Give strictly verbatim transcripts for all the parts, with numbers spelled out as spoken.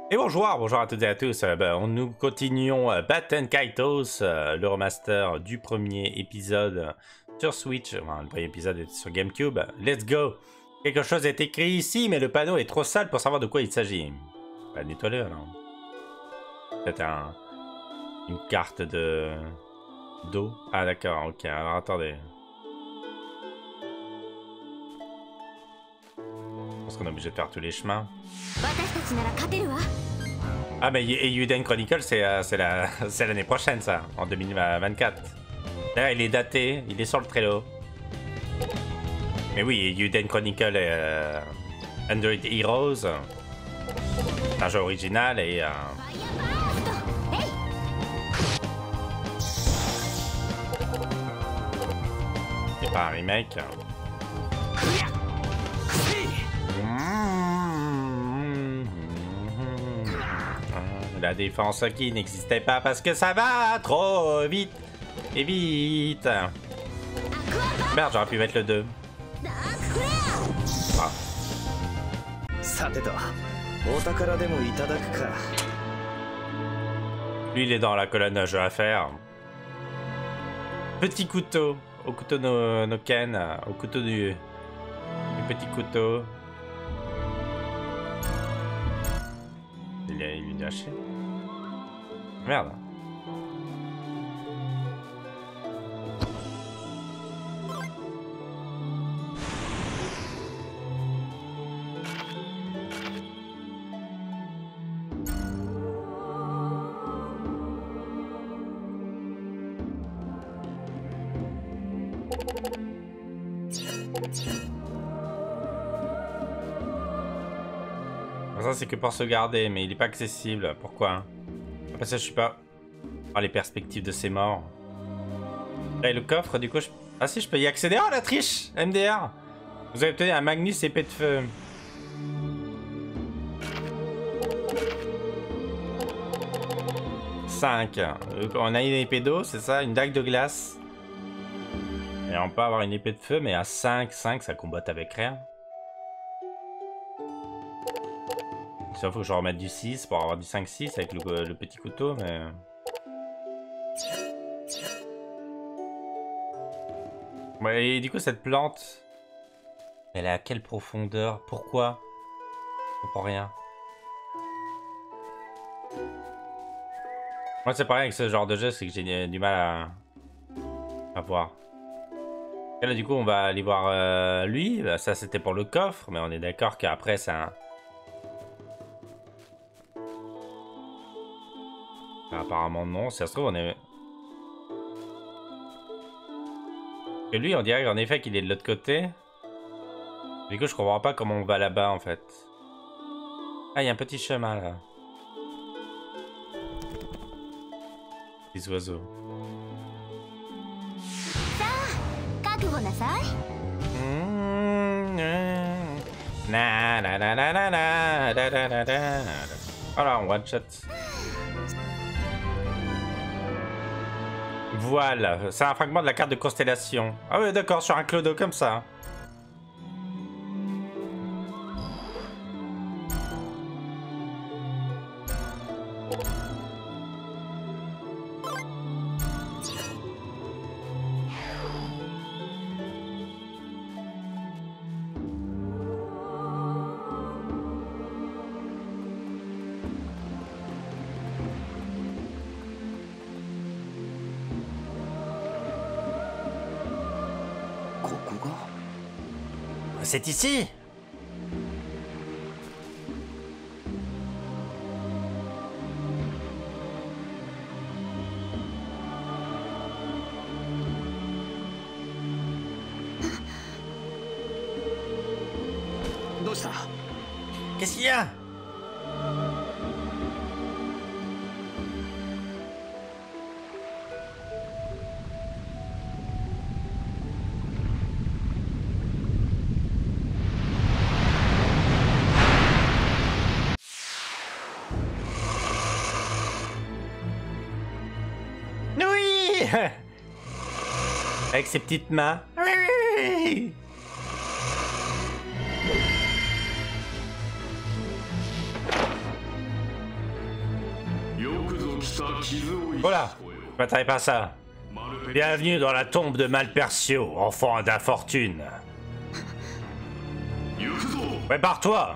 Et bonjour, bonjour à toutes et à tous. Euh, ben, nous continuons euh, Baten Kaitos, euh, le remaster du premier épisode euh, sur Switch. Enfin, le premier épisode était sur GameCube. Let's go. Quelque chose est écrit ici, mais le panneau est trop sale pour savoir de quoi il s'agit. Bah, nettoie-le alors. Peut-être un... une carte de d'eau. Ah d'accord, ok. Alors attendez. Je pense qu'on est obligé de faire tous les chemins. Ah mais Eiyuden Chronicle c'est euh, la c'est l'année prochaine ça, en deux mille vingt-quatre. D'ailleurs il est daté, il est sur le Trello. Mais oui, Eiyuden Chronicle et euh, Android Heroes, c'est un jeu original et euh... c'est pas un remake. La défense qui n'existait pas parce que ça va trop vite et vite. Merde, j'aurais pu mettre le deux. Ah. Lui, il est dans la colonne jeu à faire. Petit couteau. Au couteau no, no Ken. Au couteau du, du petit couteau. Il est, il est lâché. Merde. Ça c'est que pour se garder, mais il est pas accessible. Pourquoi? Après ça je suis pas... Ah, les perspectives de ces morts. Et le coffre du coup je... Ah si, je peux y accéder. Oh la triche M D R. Vous avez obtenu un Magnus épée de feu. cinq. On a une épée d'eau, c'est ça? Une dague de glace. Et on peut avoir une épée de feu, mais à cinq, cinq ça combatte avec rien. Il faut que je remette du six pour avoir du cinq six avec le, le petit couteau, mais... Ouais, et du coup, cette plante... Elle est à quelle profondeur? Pourquoi? Je comprends rien. Moi, c'est pareil avec ce genre de jeu, c'est que j'ai du mal à... à voir. Et là, du coup, on va aller voir euh, lui. Bah, ça, c'était pour le coffre, mais on est d'accord qu'après, c'est un... Apparemment non, si ça se trouve on est... Et lui on dirait en effet qu'il est de l'autre côté. Du coup je comprends pas comment on va là-bas en fait. Ah il y a un petit chemin là. Les oiseaux. Voilà, on one shot. Voilà, c'est un fragment de la carte de constellation. Ah oui, d'accord, sur un clodo comme ça. C'est ici. Qu'est-ce qu'il y a? Avec ses petites mains. Oui. Voilà, je m'attendais pas à ça. Bienvenue dans la tombe de Malpercio, enfant d'infortune. Prépare-toi.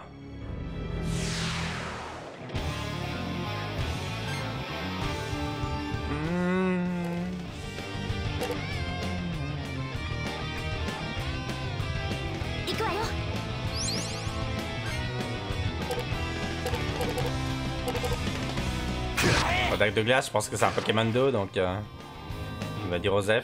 Dague de glace, je pense que c'est un Pokémon d'eau, donc euh, on va dire Osef.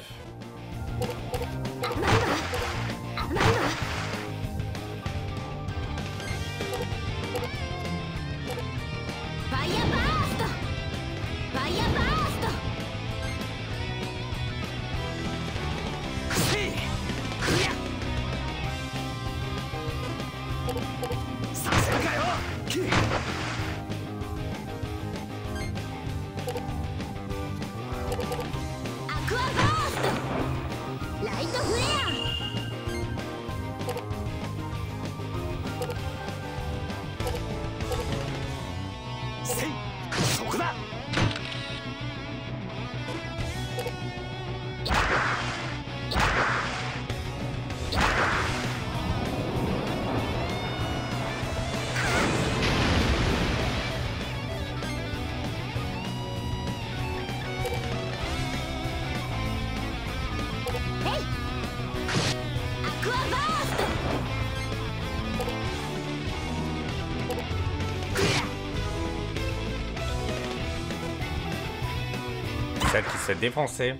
Celle qui s'est défoncée.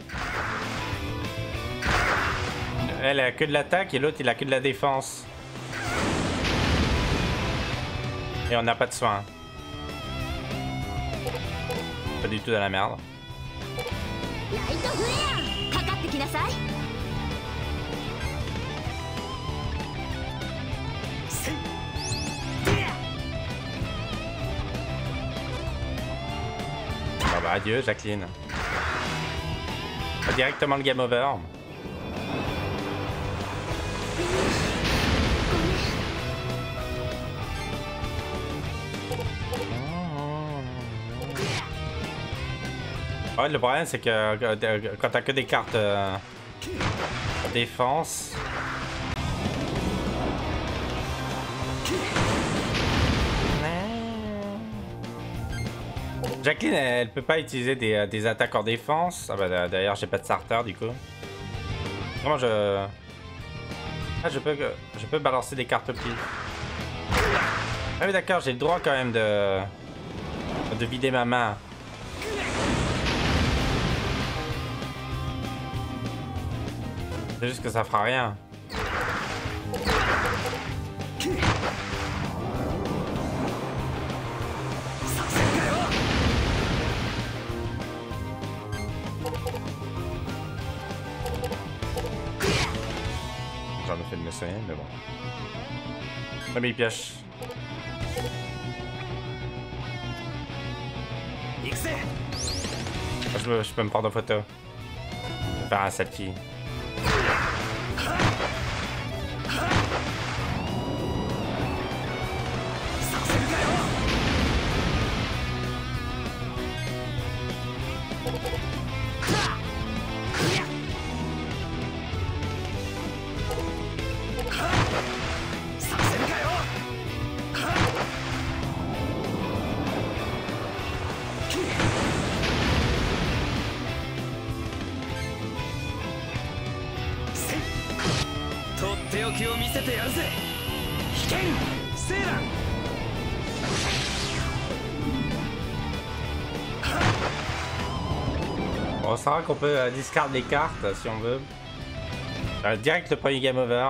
Elle a que de l'attaque et l'autre il a que de la défense. Et on n'a pas de soin. Pas du tout dans la merde. Ah bah adieu Jacqueline. Directement le game over. Ouais, le problème c'est que quand t'as que des cartes euh, défense. Jacqueline, elle, elle peut pas utiliser des, des attaques en défense. Ah bah d'ailleurs, j'ai pas de starter du coup. Comment je... Ah, je peux, je peux balancer des cartes piles. Ah oui d'accord, j'ai le droit quand même de... de vider ma main. C'est juste que ça fera rien. J'en ai fait de m'essayer, mais bon. Ah mais il pioche. Je peux, je peux me prendre en photo. Faire un selfie. Bon, ça va qu'on peut euh, discard les cartes si on veut. Euh, direct le premier game over.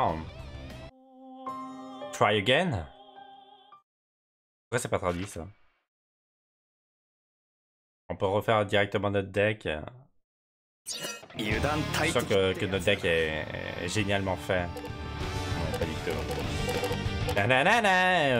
Try again. Pourquoi c'est pas traduit ça? On peut refaire directement notre deck. Je suis sûr que, que notre deck est, est génialement fait. Non, pas du tout. Nanana.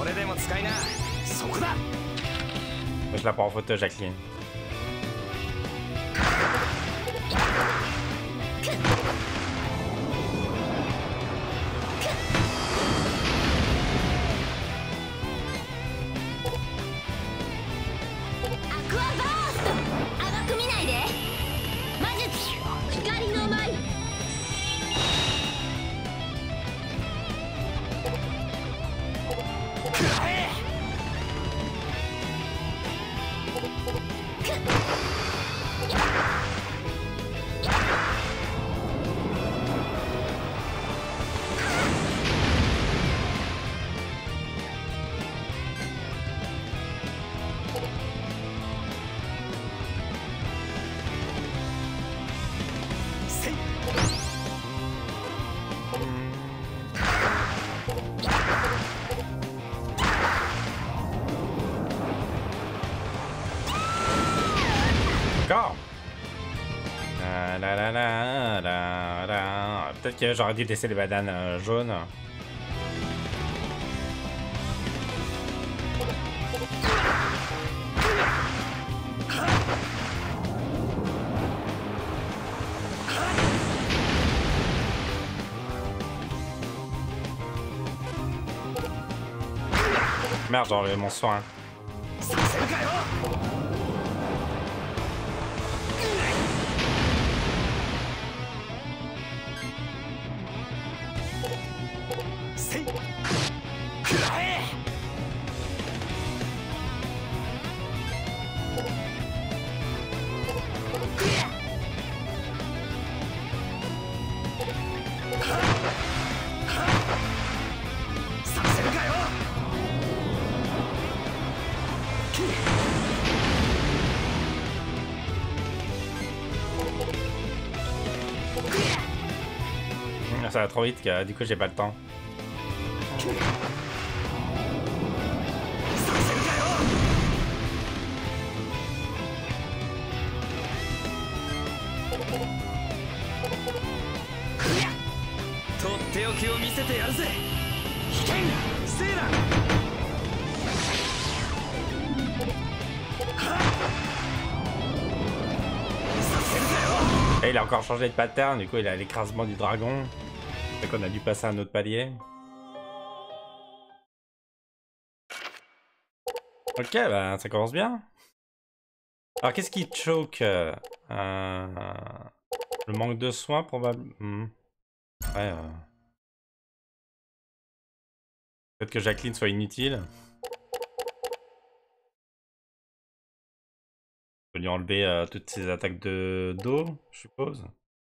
Je la prends en photo, Jacqueline. Peut-être que j'aurais dû laisser les bananes euh, jaunes. Merde, j'ai enlevé mon soin. Ça va trop vite que du coup j'ai pas le temps. Et il a encore changé de pattern, du coup il a l'écrasement du dragon. C'est qu'on a dû passer à un autre palier. Ok, bah ça commence bien. Alors qu'est-ce qui choke euh, le manque de soins probablement. Hmm. Ouais. Euh... Peut-être que Jacqueline soit inutile. On peut lui enlever euh, toutes ses attaques de dos, je suppose.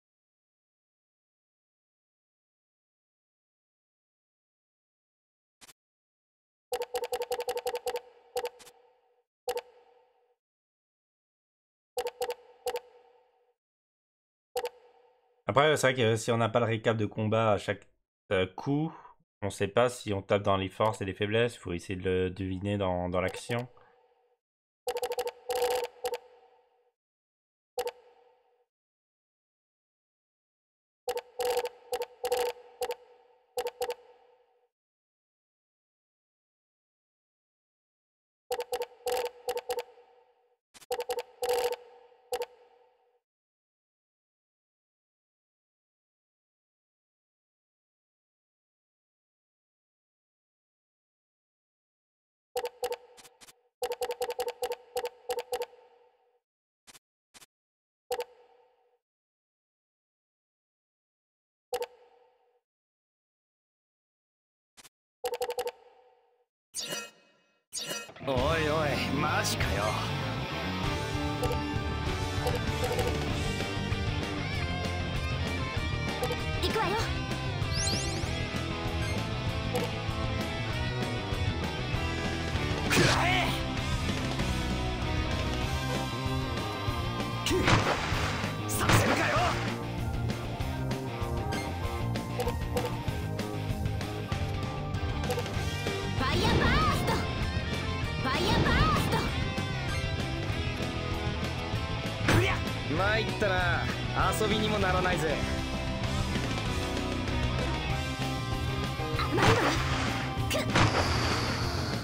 Après, c'est vrai que si on n'a pas le récap de combat à chaque euh, coup, on sait pas si on tape dans les forces et les faiblesses. Il faut essayer de le deviner dans, dans l'action. おいおい、マジかよ。行くわよ。くらえ。させるかよ。ファイヤーバースト。ファイヤーバースト。くりゃ。参ったな。遊びにもならないぜ。あ、参るわ。くっ。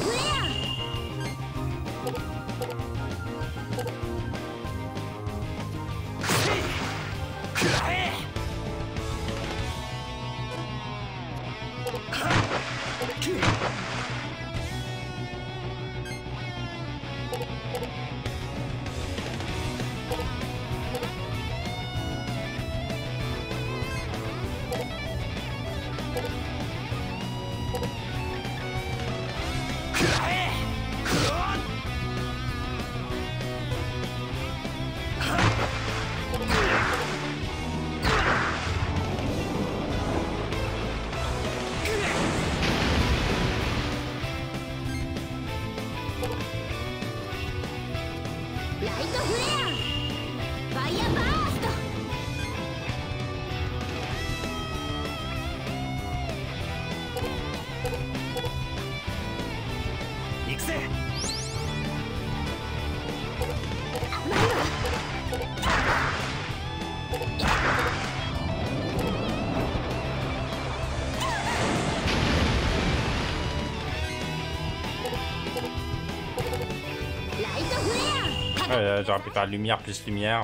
Euh, J'aurais pu faire lumière plus lumière.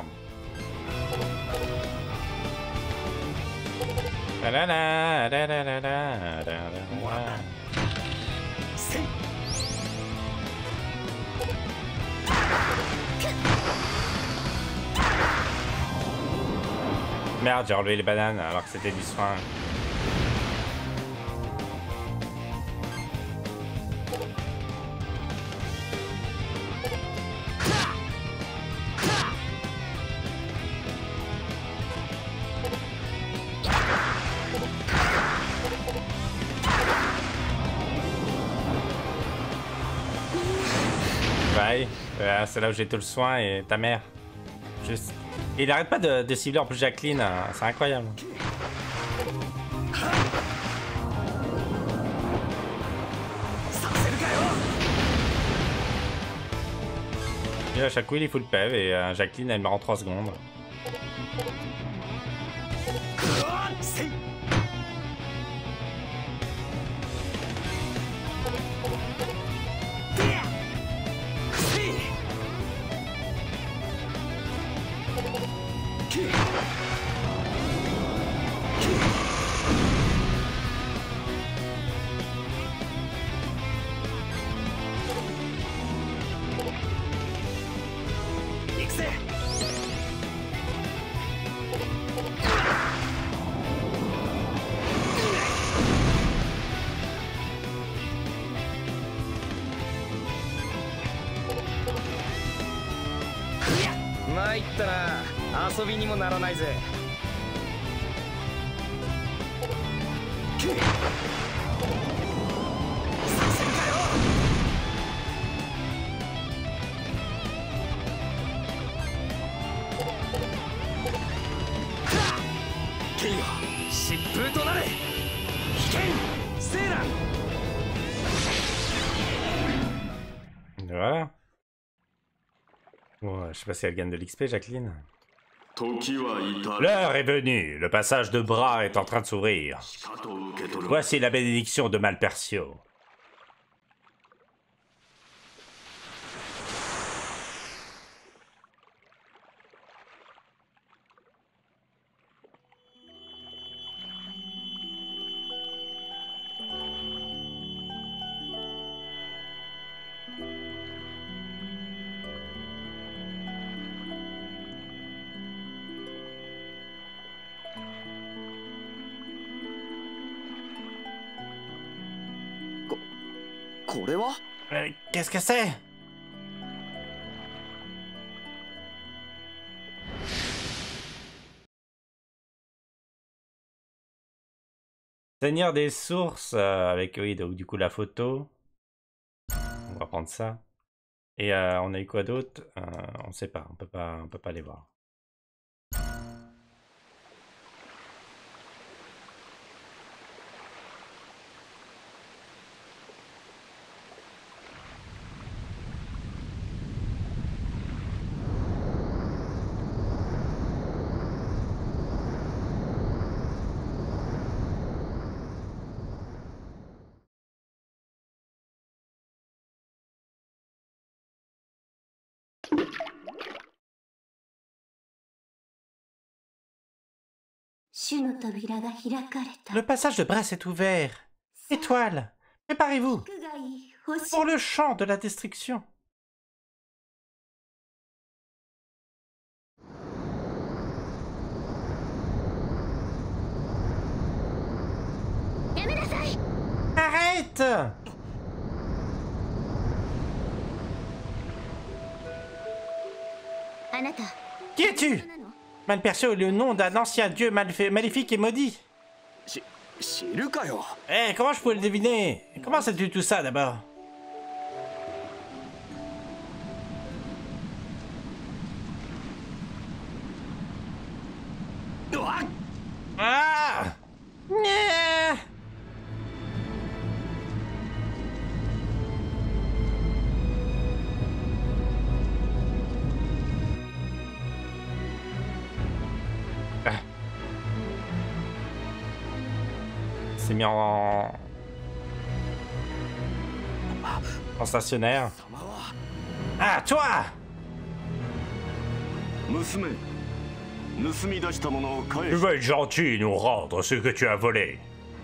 Merde, j'ai enlevé les bananes alors que c'était du soin. Bye. Euh, c'est là où j'ai tout le soin et ta mère. Juste. Et il arrête pas de, de cibler en plus Jacqueline, hein. C'est incroyable. Et à chaque coup il est full pev et euh, Jacqueline elle me rend trois secondes. 参ったな、遊びにもならないぜ。させるかよ。ケイよ、疾風となれ。危険セーラン。 Voilà. Bon, je sais pas si elle gagne de l'X P, Jacqueline. L'heure est venue. Le passage de bras est en train de s'ouvrir. Voici la bénédiction de Malpercio. Euh, Qu'est-ce que c'est? Seigneur des sources, euh, avec oui, donc du coup la photo. On va prendre ça. Et euh, on a eu quoi d'autre? euh, On sait pas, on peut pas, on peut pas les voir. Le passage de Brass est ouvert. Étoile, préparez-vous pour le champ de la destruction. Arrête! Qui es-tu? Malpercio est le nom d'un ancien dieu malfa- maléfique et maudit. Eh, comment je pouvais le deviner? Comment sais-tu tout ça d'abord? Ah! Yeah! Ah. C'est mis en... en stationnaire. Ah, toi! Tu vas être gentil et nous rendre ce que tu as volé.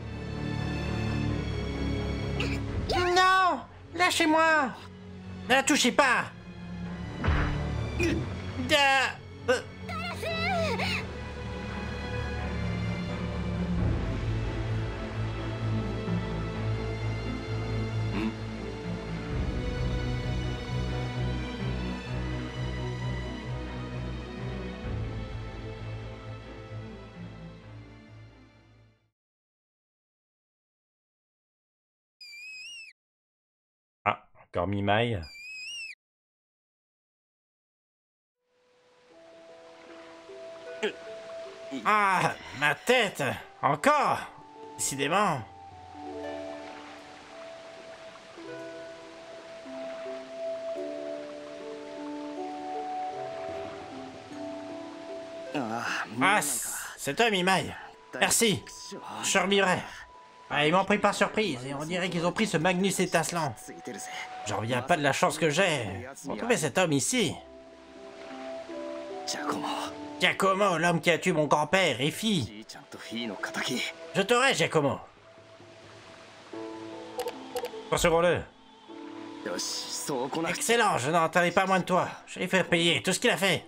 Non! Lâchez-moi! Ne la touchez pas! Da- euh. Ah, encore mi-maille. Ah, ma tête! Encore! Décidément. Ah, c'est toi, mi-maille. Merci. Je survivrai. Ah, ils m'ont pris par surprise et on dirait qu'ils ont pris ce Magnus étincelant. J'en reviens pas de la chance que j'ai. On trouvait cet homme ici. Giacomo, l'homme qui a tué mon grand-père et fille. Je t'aurai, Giacomo. Recevons-le. Excellent, je n'entendais pas moins de toi. Je vais faire payer tout ce qu'il a fait.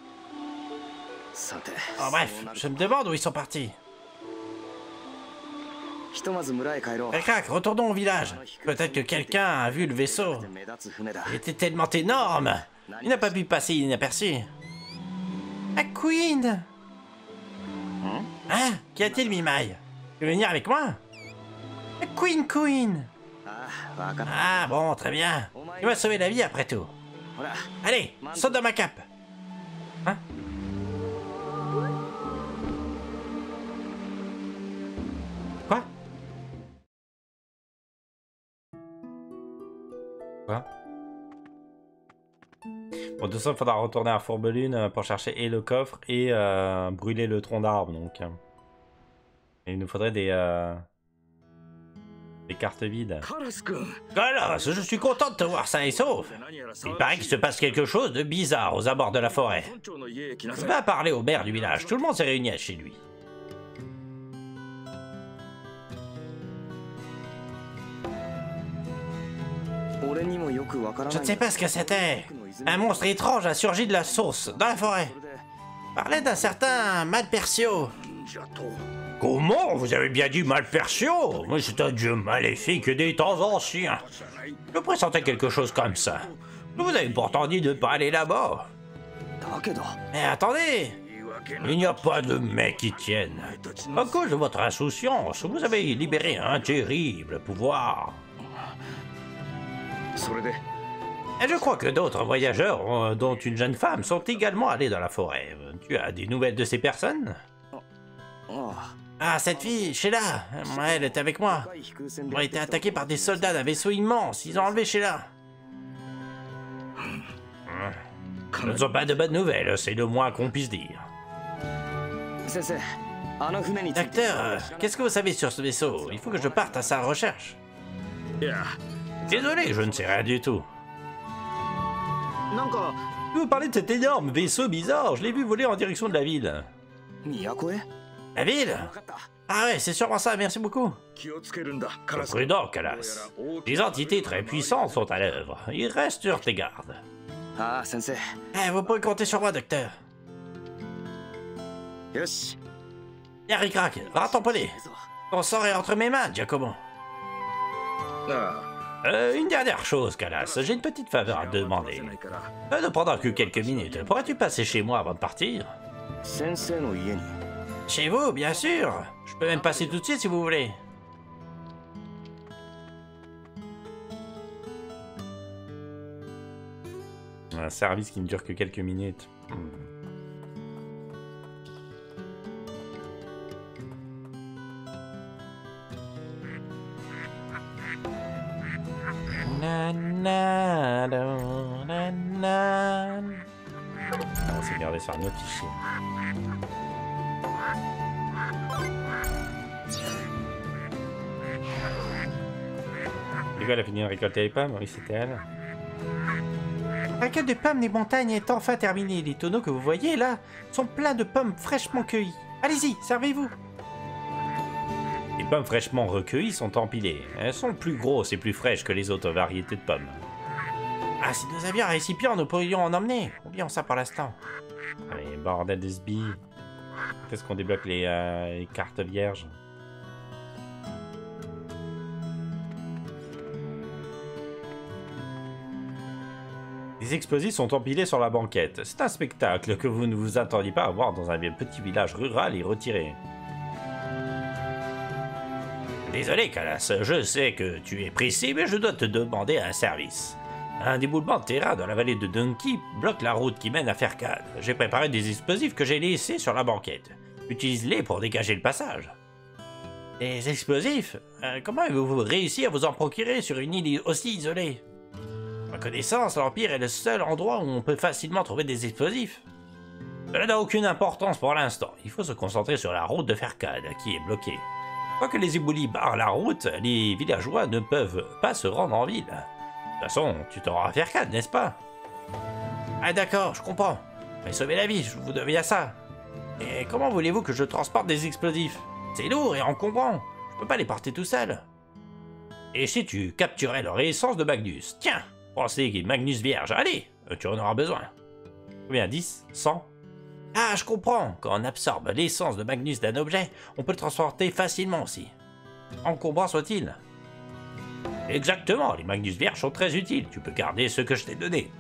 Oh, bref, je me demande où ils sont partis. Crac, retournons au village. Peut-être que quelqu'un a vu le vaisseau. Il était tellement énorme. Il n'a pas pu passer inaperçu. La Queen! Hein? Qu'y a-t-il, mi-maille? Tu veux venir avec moi? La Queen Queen! Ah bon, très bien. Tu m'as sauvé la vie après tout. Allez, saute dans ma cape. Hein? Quoi? Quoi? Bon, de toute façon, il faudra retourner à Fourbelune pour chercher et le coffre et euh, brûler le tronc d'arbre, donc. Et il nous faudrait des... Euh, des cartes vides. Voilà, je suis content de te voir sain et sauf. Il paraît qu'il se passe quelque chose de bizarre aux abords de la forêt. Je vais parler au maire du village, tout le monde s'est réuni chez lui. Je ne sais pas ce que c'était. Un monstre étrange a surgi de la source, dans la forêt. Parlait d'un certain Malpercio. Comment? Vous avez bien dit Malpercio? Mais c'est un dieu maléfique des temps anciens. Je pressentais quelque chose comme ça. Vous avez pourtant dit de ne pas aller là-bas. Mais attendez! Il n'y a pas de mec qui tienne. À cause de votre insouciance, vous avez libéré un terrible pouvoir. Et je crois que d'autres voyageurs, dont une jeune femme, sont également allés dans la forêt. Tu as des nouvelles de ces personnes? Ah, cette fille, Sheila, elle est avec moi. On a été attaqués par des soldats d'un vaisseau immense. Ils ont enlevé Sheila. Ce ne sont pas de bonnes nouvelles, c'est le moins qu'on puisse dire. Docteur, qu'est-ce que vous savez sur ce vaisseau? Il faut que je parte à sa recherche. Désolé, je ne sais rien du tout. Vous parlez de cet énorme vaisseau bizarre, je l'ai vu voler en direction de la ville. La ville? Ah ouais, c'est sûrement ça, merci beaucoup. Sois prudent, Kalas. Des entités très puissantes sont à l'œuvre. Il reste sur tes gardes. Ah, sensei. Eh, vous pouvez compter sur moi, docteur. Yoshi. Bien, Rick-Rack, va tamponner. Ton sort est entre mes mains, Giacomo. Ah. Euh, une dernière chose, Kalas, j'ai une petite faveur à te demander. Euh, ne pendant que quelques minutes, pourrais-tu passer chez moi avant de partir? Sensei no ie ni. Chez vous, bien sûr. Je peux même passer tout de suite si vous voulez. Un service qui ne dure que quelques minutes. Hmm. Na, na, na, na, na. On s'est gardé sur un autre fichier. Elle a fini de récolter les pommes, oui c'était elle. La récolte de pommes des montagnes est enfin terminée. Les tonneaux que vous voyez là sont pleins de pommes fraîchement cueillies. Allez-y, servez-vous. Les pommes fraîchement recueillies sont empilées. Elles sont plus grosses et plus fraîches que les autres variétés de pommes. Ah, si nous avions un récipient, nous pourrions en emmener. Oublions ça pour l'instant. Allez, bordel de sbires. Qu'est-ce qu'on débloque les, euh, les cartes vierges? Les explosifs sont empilés sur la banquette. C'est un spectacle que vous ne vous attendiez pas à voir dans un petit village rural et retiré. Désolé, Kalas, je sais que tu es pressé, mais je dois te demander un service. Un déboulement de terrain dans la vallée de Donkey bloque la route qui mène à Ferkad. J'ai préparé des explosifs que j'ai laissés sur la banquette. Utilise-les pour dégager le passage. Des explosifs? euh, Comment avez-vous réussi à vous en procurer sur une île aussi isolée? À ma connaissance, l'Empire est le seul endroit où on peut facilement trouver des explosifs. Cela n'a aucune importance pour l'instant. Il faut se concentrer sur la route de Ferkad, qui est bloquée. Quoi que les éboulis barrent la route, les villageois ne peuvent pas se rendre en ville. De toute façon, tu t'auras à Ferkad, n'est-ce pas? Ah d'accord, je comprends. Mais sauver la vie, je vous devais à ça. Et comment voulez-vous que je transporte des explosifs? C'est lourd et encombrant. Je peux pas les porter tout seul. Et si tu capturais leur essence de Magnus? Tiens, pensez Magnus vierge, allez, tu en auras besoin. Combien? dix? cent? Ah, je comprends. Quand on absorbe l'essence de Magnus d'un objet, on peut le transporter facilement aussi. Encombrant soit-il. Exactement, les Magnus vierges sont très utiles. Tu peux garder ce que je t'ai donné.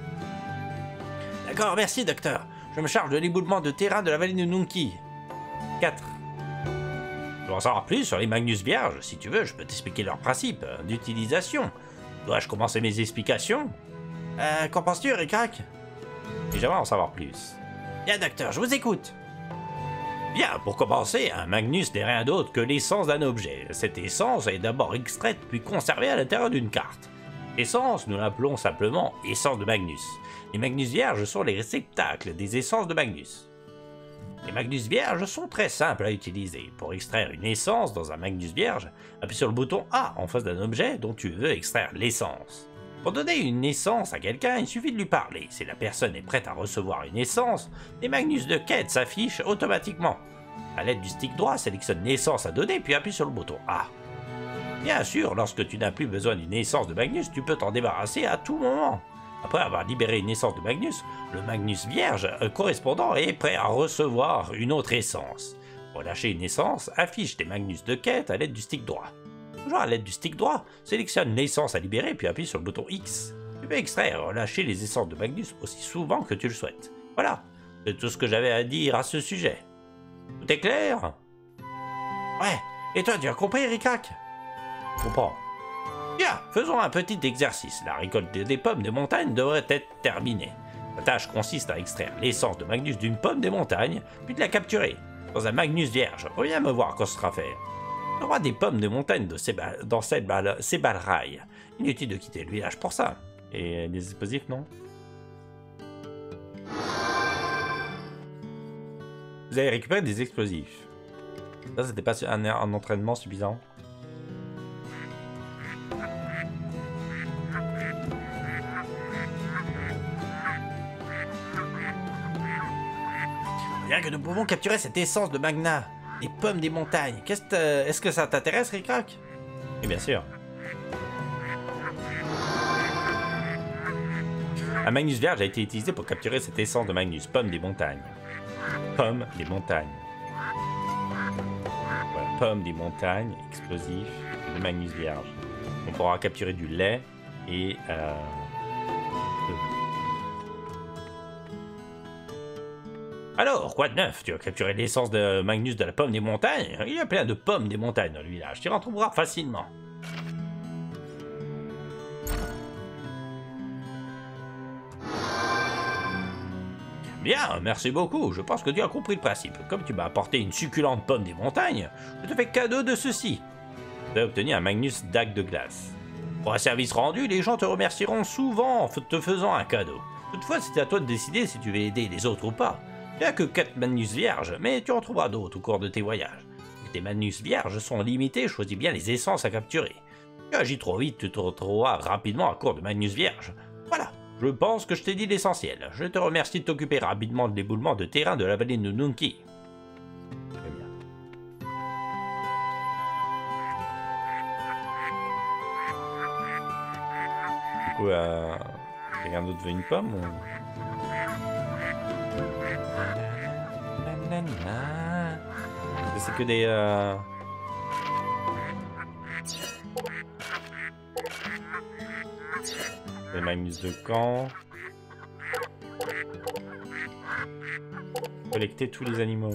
D'accord, merci, docteur. Je me charge de l'éboulement de terrain de la vallée de Nunki. quatre. Tu veux en savoir plus sur les Magnus vierges? Si tu veux, je peux t'expliquer leur principe d'utilisation. Dois-je commencer mes explications? Euh, qu'en penses-tu, Rick-Rack? Et j'aimerais en savoir plus. Bien, docteur, je vous écoute. Bien, pour commencer, un Magnus n'est rien d'autre que l'essence d'un objet. Cette essence est d'abord extraite puis conservée à l'intérieur d'une carte. Essence, nous l'appelons simplement essence de Magnus. Les Magnus vierges sont les réceptacles des essences de Magnus. Les Magnus vierges sont très simples à utiliser. Pour extraire une essence dans un Magnus vierge, appuie sur le bouton A en face d'un objet dont tu veux extraire l'essence. Pour donner une essence à quelqu'un, il suffit de lui parler. Si la personne est prête à recevoir une essence, les Magnus de quête s'affichent automatiquement. À l'aide du stick droit, sélectionne l'essence à donner puis appuie sur le bouton A. Bien sûr, lorsque tu n'as plus besoin d'une essence de Magnus, tu peux t'en débarrasser à tout moment. Après avoir libéré une essence de Magnus, le Magnus vierge correspondant est prêt à recevoir une autre essence. Pour lâcher une essence, affiche tes Magnus de quête à l'aide du stick droit. Toujours à l'aide du stick droit, sélectionne l'essence à libérer puis appuie sur le bouton X. Tu peux extraire et relâcher les essences de Magnus aussi souvent que tu le souhaites. Voilà, c'est tout ce que j'avais à dire à ce sujet. Tout est clair? Ouais, et toi tu as compris, Rick-Rack? Je comprends. Bien, faisons un petit exercice. La récolte des pommes des montagnes devrait être terminée. La tâche consiste à extraire l'essence de Magnus d'une pomme des montagnes, puis de la capturer dans un Magnus vierge. Reviens me voir quand ce sera fait. Il y aura des pommes de montagne de Sebal, dans Sebal, Sebalraï. Inutile de quitter le village pour ça. Et des explosifs, non? Vous avez récupéré des explosifs. Ça, c'était pas un, un entraînement suffisant. Bien que nous pouvons capturer cette essence de Magna, les pommes des montagnes. Qu'est-ce que Est-ce que ça t'intéresse, Rick-Rack? Oui, bien sûr. Un Magnus vierge a été utilisé pour capturer cette essence de Magnus, pomme des montagnes. Pomme des montagnes. Voilà, pomme des montagnes, explosif, de Magnus vierge. On pourra capturer du lait et... Euh... Alors, quoi de neuf? Tu as capturé l'essence de Magnus de la pomme des montagnes? Il y a plein de pommes des montagnes dans le village, tu en trouveras facilement. Bien, merci beaucoup, je pense que tu as compris le principe. Comme tu m'as apporté une succulente pomme des montagnes, je te fais cadeau de ceci. Tu as obtenu un Magnus dague de glace. Pour un service rendu, les gens te remercieront souvent en te faisant un cadeau. Toutefois, c'est à toi de décider si tu veux aider les autres ou pas. Il n'y a que quatre Magnus vierges, mais tu en trouveras d'autres au cours de tes voyages. Tes Magnus vierges sont limités, choisis bien les essences à capturer. Tu agis trop vite, tu te retrouveras rapidement à court de Magnus vierges. Voilà, je pense que je t'ai dit l'essentiel. Je te remercie de t'occuper rapidement de l'éboulement de terrain de la vallée de Nunki. Très bien. Du coup, euh, quelqu'un d'autre veut une pomme ou... C'est que des... Euh... Des Magnus de camp. Collecter tous les animaux.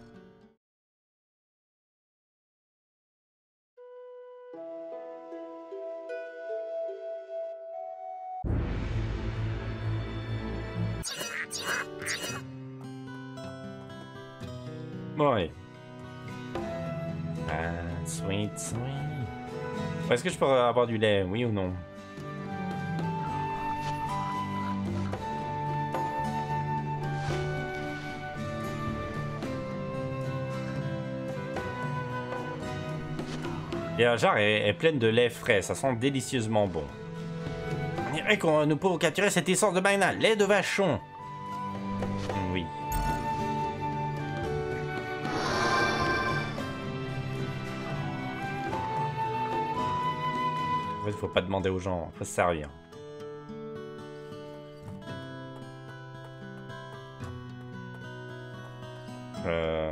Bon, ouais. Ah, sweet, sweet. Est-ce que je peux avoir du lait, oui ou non? Et la jarre est, est pleine de lait frais, ça sent délicieusement bon. On dirait que nous pouvons capturer cette essence de Magna, lait de vachon. Oui. En fait, faut pas demander aux gens, faut se servir. Euh...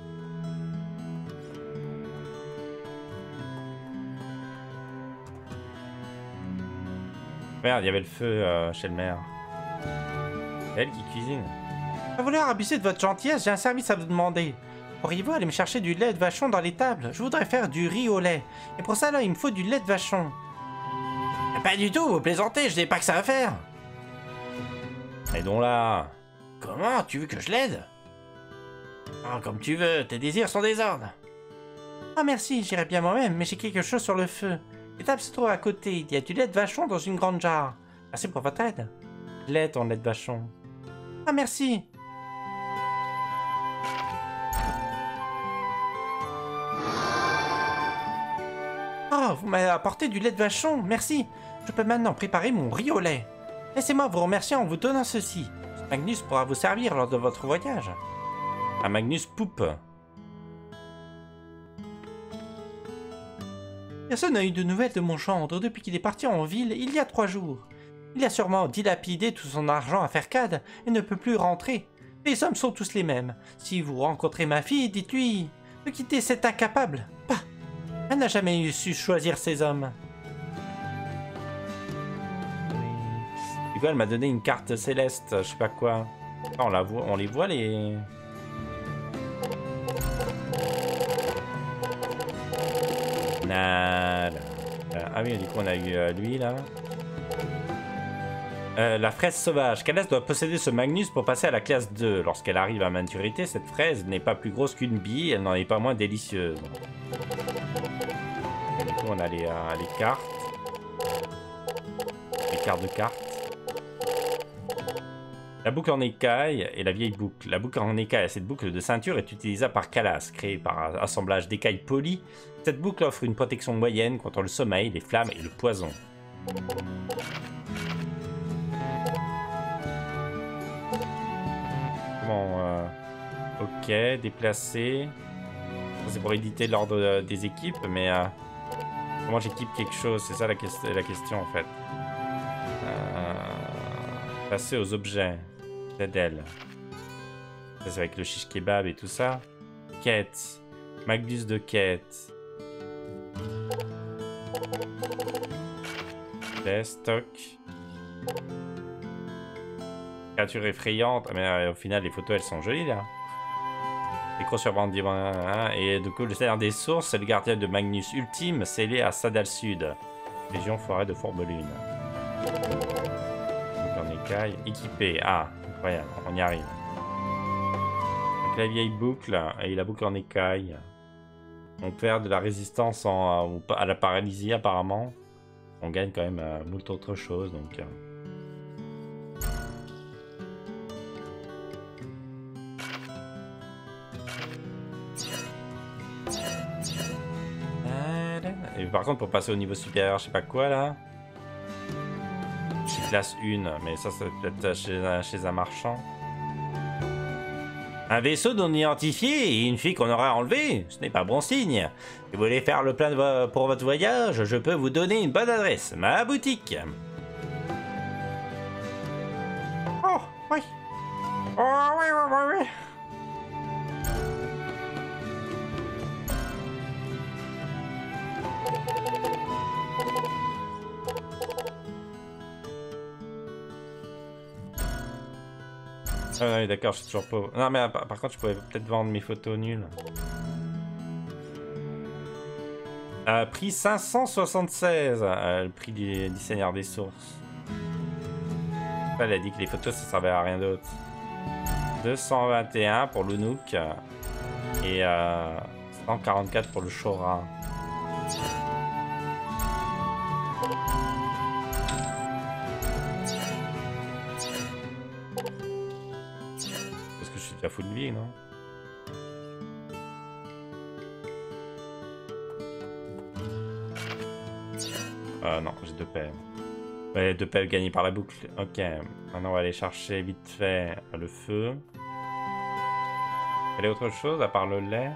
Merde, il y avait le feu euh, chez le maire. C'est elle qui cuisine. Pas vouloir abuser de votre gentillesse, j'ai un service à vous demander. Pourriez-vous aller me chercher du lait de vachon dans les tables? Je voudrais faire du riz au lait. Et pour ça, là, il me faut du lait de vachon. Pas du tout, vous plaisantez, je n'ai pas que ça à faire. Aidons là. Comment? Tu veux que je l'aide? Ah, comme tu veux, tes désirs sont des ordres. Ah merci, j'irai bien moi-même, mais j'ai quelque chose sur le feu. L'étape se trouve à côté, il y a du lait de vachon dans une grande jarre. Merci pour votre aide. Lait en lait de vachon. Ah merci. Oh, vous m'avez apporté du lait de vachon, merci. Je peux maintenant préparer mon riz au lait. Laissez-moi vous remercier en vous donnant ceci. Magnus pourra vous servir lors de votre voyage. Un Magnus poupe. Personne n'a eu de nouvelles de mon gendre depuis qu'il est parti en ville il y a trois jours. Il a sûrement dilapidé tout son argent à faire cade et ne peut plus rentrer. Les hommes sont tous les mêmes. Si vous rencontrez ma fille, dites-lui de quitter cet incapable. Bah, elle n'a jamais eu su choisir ses hommes. Du coup, elle m'a donné une carte céleste, je sais pas quoi. Ah, on, la voit, on les voit les... Nada. Ah oui, du coup, on a eu euh, lui, là. Euh, la fraise sauvage. Calas doit posséder ce Magnus pour passer à la classe deux. Lorsqu'elle arrive à maturité, cette fraise n'est pas plus grosse qu'une bille, elle n'en est pas moins délicieuse. Et du coup, on a les, euh, les cartes. Les cartes de cartes. La boucle en écaille et la vieille boucle. La boucle en écaille, cette boucle de ceinture est utilisable par Calas, créée par assemblage d'écailles polies. Cette boucle offre une protection moyenne contre le sommeil, les flammes et le poison. Comment euh... Ok, déplacer. C'est pour éditer l'ordre euh, des équipes, mais euh, comment j'équipe quelque chose? C'est ça la, que la question en fait. Euh, passer aux objets. Z L. Ça c'est avec le shish kebab et tout ça. Quête. Magnus de quête. Stock. Créature effrayante. Mais euh, au final, les photos elles sont jolies là. Écro sur bande hein, et du coup, le Seigneur des Sources, c'est le gardien de Magnus ultime, scellé à Sadal Sud. Région forêt de Fourmelune. En écaille. Équipé. Ah, incroyable, on y arrive. Donc la vieille boucle et la boucle en écaille. On perd de la résistance en, à la paralysie apparemment. On gagne quand même euh, moult autre chose donc. Euh... Et par contre pour passer au niveau supérieur, je sais pas quoi là. Je suis classe un, mais ça c'est peut-être chez, chez un marchand. Un vaisseau non identifié et une fille qu'on aura enlevée, ce n'est pas bon signe. Si vous voulez faire le plein de vo pour votre voyage, je peux vous donner une bonne adresse, ma boutique. Oh, oui. Oh, oui, oui, oui, oui. Ah oui, d'accord, je suis toujours pauvre. Non, mais par, par contre, je pourrais peut-être vendre mes photos nulles. Euh, prix cinq cent soixante-seize, euh, le prix du, du Seigneur des Sources. Elle a dit que les photos, ça servait à rien d'autre. deux cent vingt et un pour l'Unook et euh, cent quarante-quatre pour le Shora. La foule de vie, non? Euh, non, j'ai deux paires. Ouais, deux paires gagnées par la boucle. Ok, maintenant on va aller chercher vite fait le feu. Elle a autre chose à part le lait?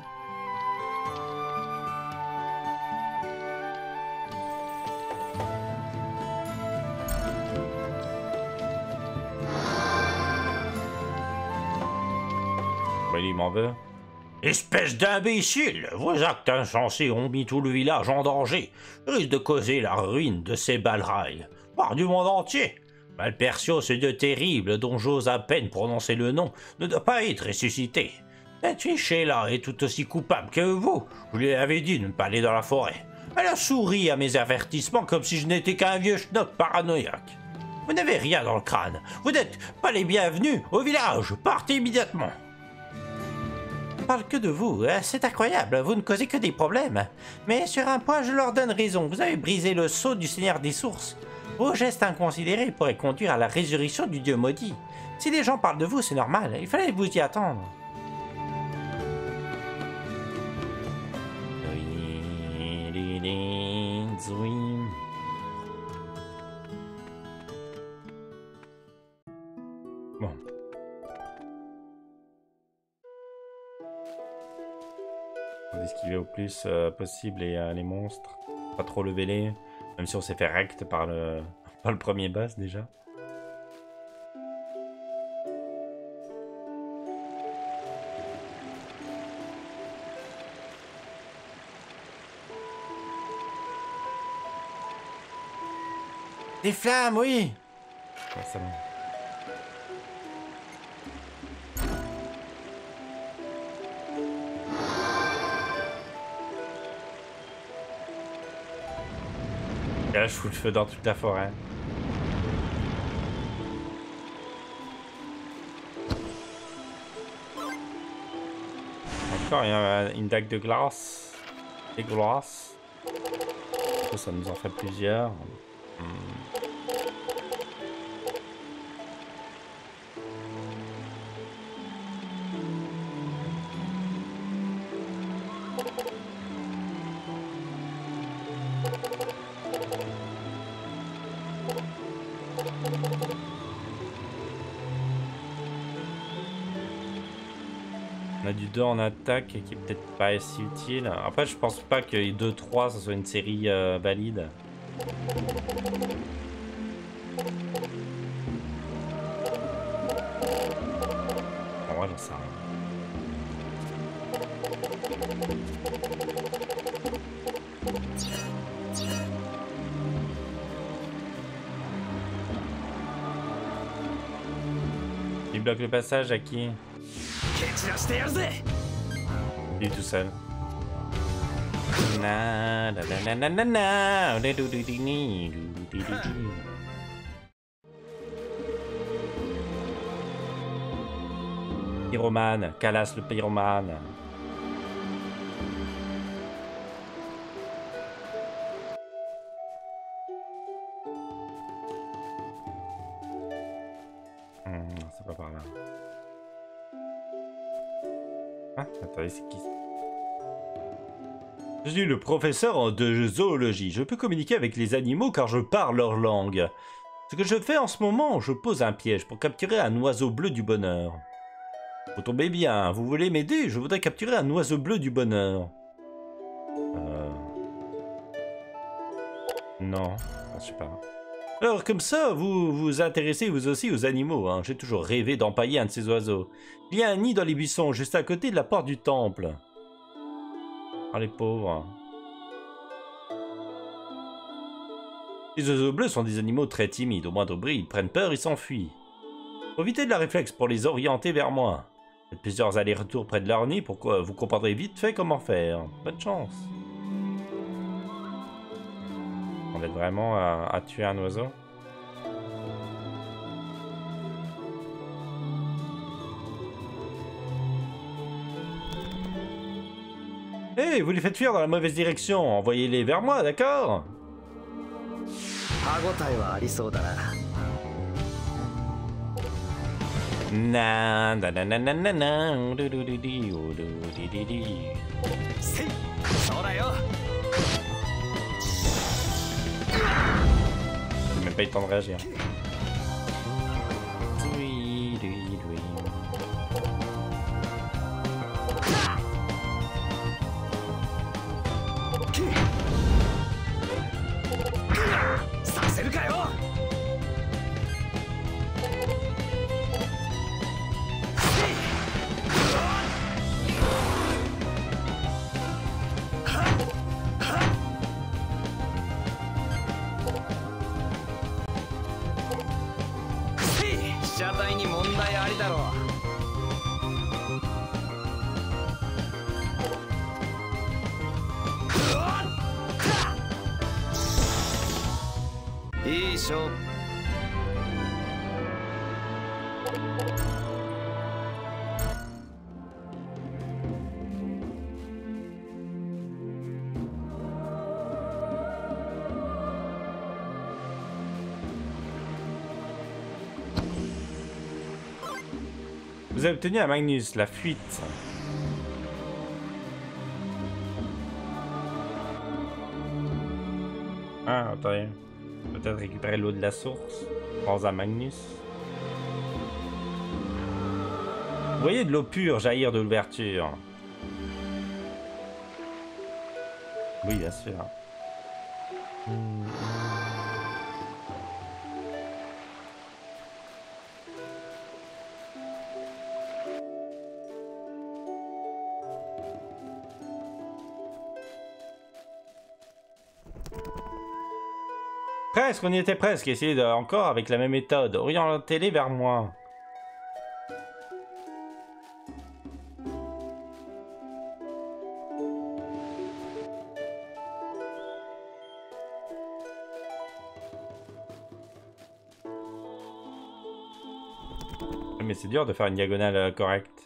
Il m'en veut. Espèce d'imbécile! Vos actes insensés ont mis tout le village en danger. Risque de causer la ruine de ces balrailles, voire du monde entier. Malpertios, ce dieu terrible dont j'ose à peine prononcer le nom, ne doit pas être ressuscité. Cette fichée-là est tout aussi coupable que vous. Je lui avais dit de ne pas aller dans la forêt. Elle a souri à mes avertissements comme si je n'étais qu'un vieux schnock paranoïaque. Vous n'avez rien dans le crâne. Vous n'êtes pas les bienvenus au village. Partez immédiatement. Parle que de vous, c'est incroyable, vous ne causez que des problèmes. Mais sur un point, je leur donne raison, vous avez brisé le sceau du Seigneur des Sources. Vos gestes inconsidérés pourraient conduire à la résurrection du dieu maudit. Si les gens parlent de vous, c'est normal, il fallait vous y attendre. Bon. On esquiver au plus euh, possible les, euh, les monstres. Pas trop lever les. Même si on s'est fait rect par le, par le premier boss déjà. Des flammes, oui! Ouais, ça va. Là, je fous le feu dans toute la forêt. Encore, il y a une dague de glace. Des glaces. Ça nous en fait plusieurs. Hmm. On a du deux en attaque qui est peut-être pas si utile. Après, je pense pas que deux trois ça soit une série euh, valide. En vrai, j'en sais rien. Il bloque le passage à qui? Il est tout seul. Na, na, na, na, na, na, na, du, du, du, du, du, du, du. Pyromane, Calas le pyromane. Hmm, c'est pas par là. Ah, attendez, c'est qui ça? Je suis le professeur de zoologie. Je peux communiquer avec les animaux car je parle leur langue. Ce que je fais en ce moment, je pose un piège pour capturer un oiseau bleu du bonheur. Vous tombez bien, vous voulez m'aider? Je voudrais capturer un oiseau bleu du bonheur. Euh... Non, je sais pas. Alors comme ça, vous vous intéressez vous aussi aux animaux. Hein. J'ai toujours rêvé d'empailler un de ces oiseaux. Il y a un nid dans les buissons, juste à côté de la porte du temple. Ah, les pauvres. Les oiseaux bleus sont des animaux très timides. Au moindre bruit, ils prennent peur et s'enfuient. Profitez de la réflexe pour les orienter vers moi. Faites plusieurs allers-retours près de leur nid, pourquoi vous comprendrez vite fait comment faire. Bonne chance. On aide vraiment à, à tuer un oiseau. Hé, hey, vous les faites fuir dans la mauvaise direction. Envoyez-les vers moi, d'accord? Na na na na na na na du du du du du du du du. J'ai même pas eu le temps de réagir. Oui, oui, oui. Vous avez obtenu à Magnus la fuite. Ah, attendez. Peut-être récupérer l'eau de la source. Prends à Magnus. Vous voyez de l'eau pure jaillir de l'ouverture. Oui, bien sûr. Hmm. Presque, on y était presque. Essayez de, encore avec la même méthode. Orientez-les vers moi. Mais c'est dur de faire une diagonale euh, correcte.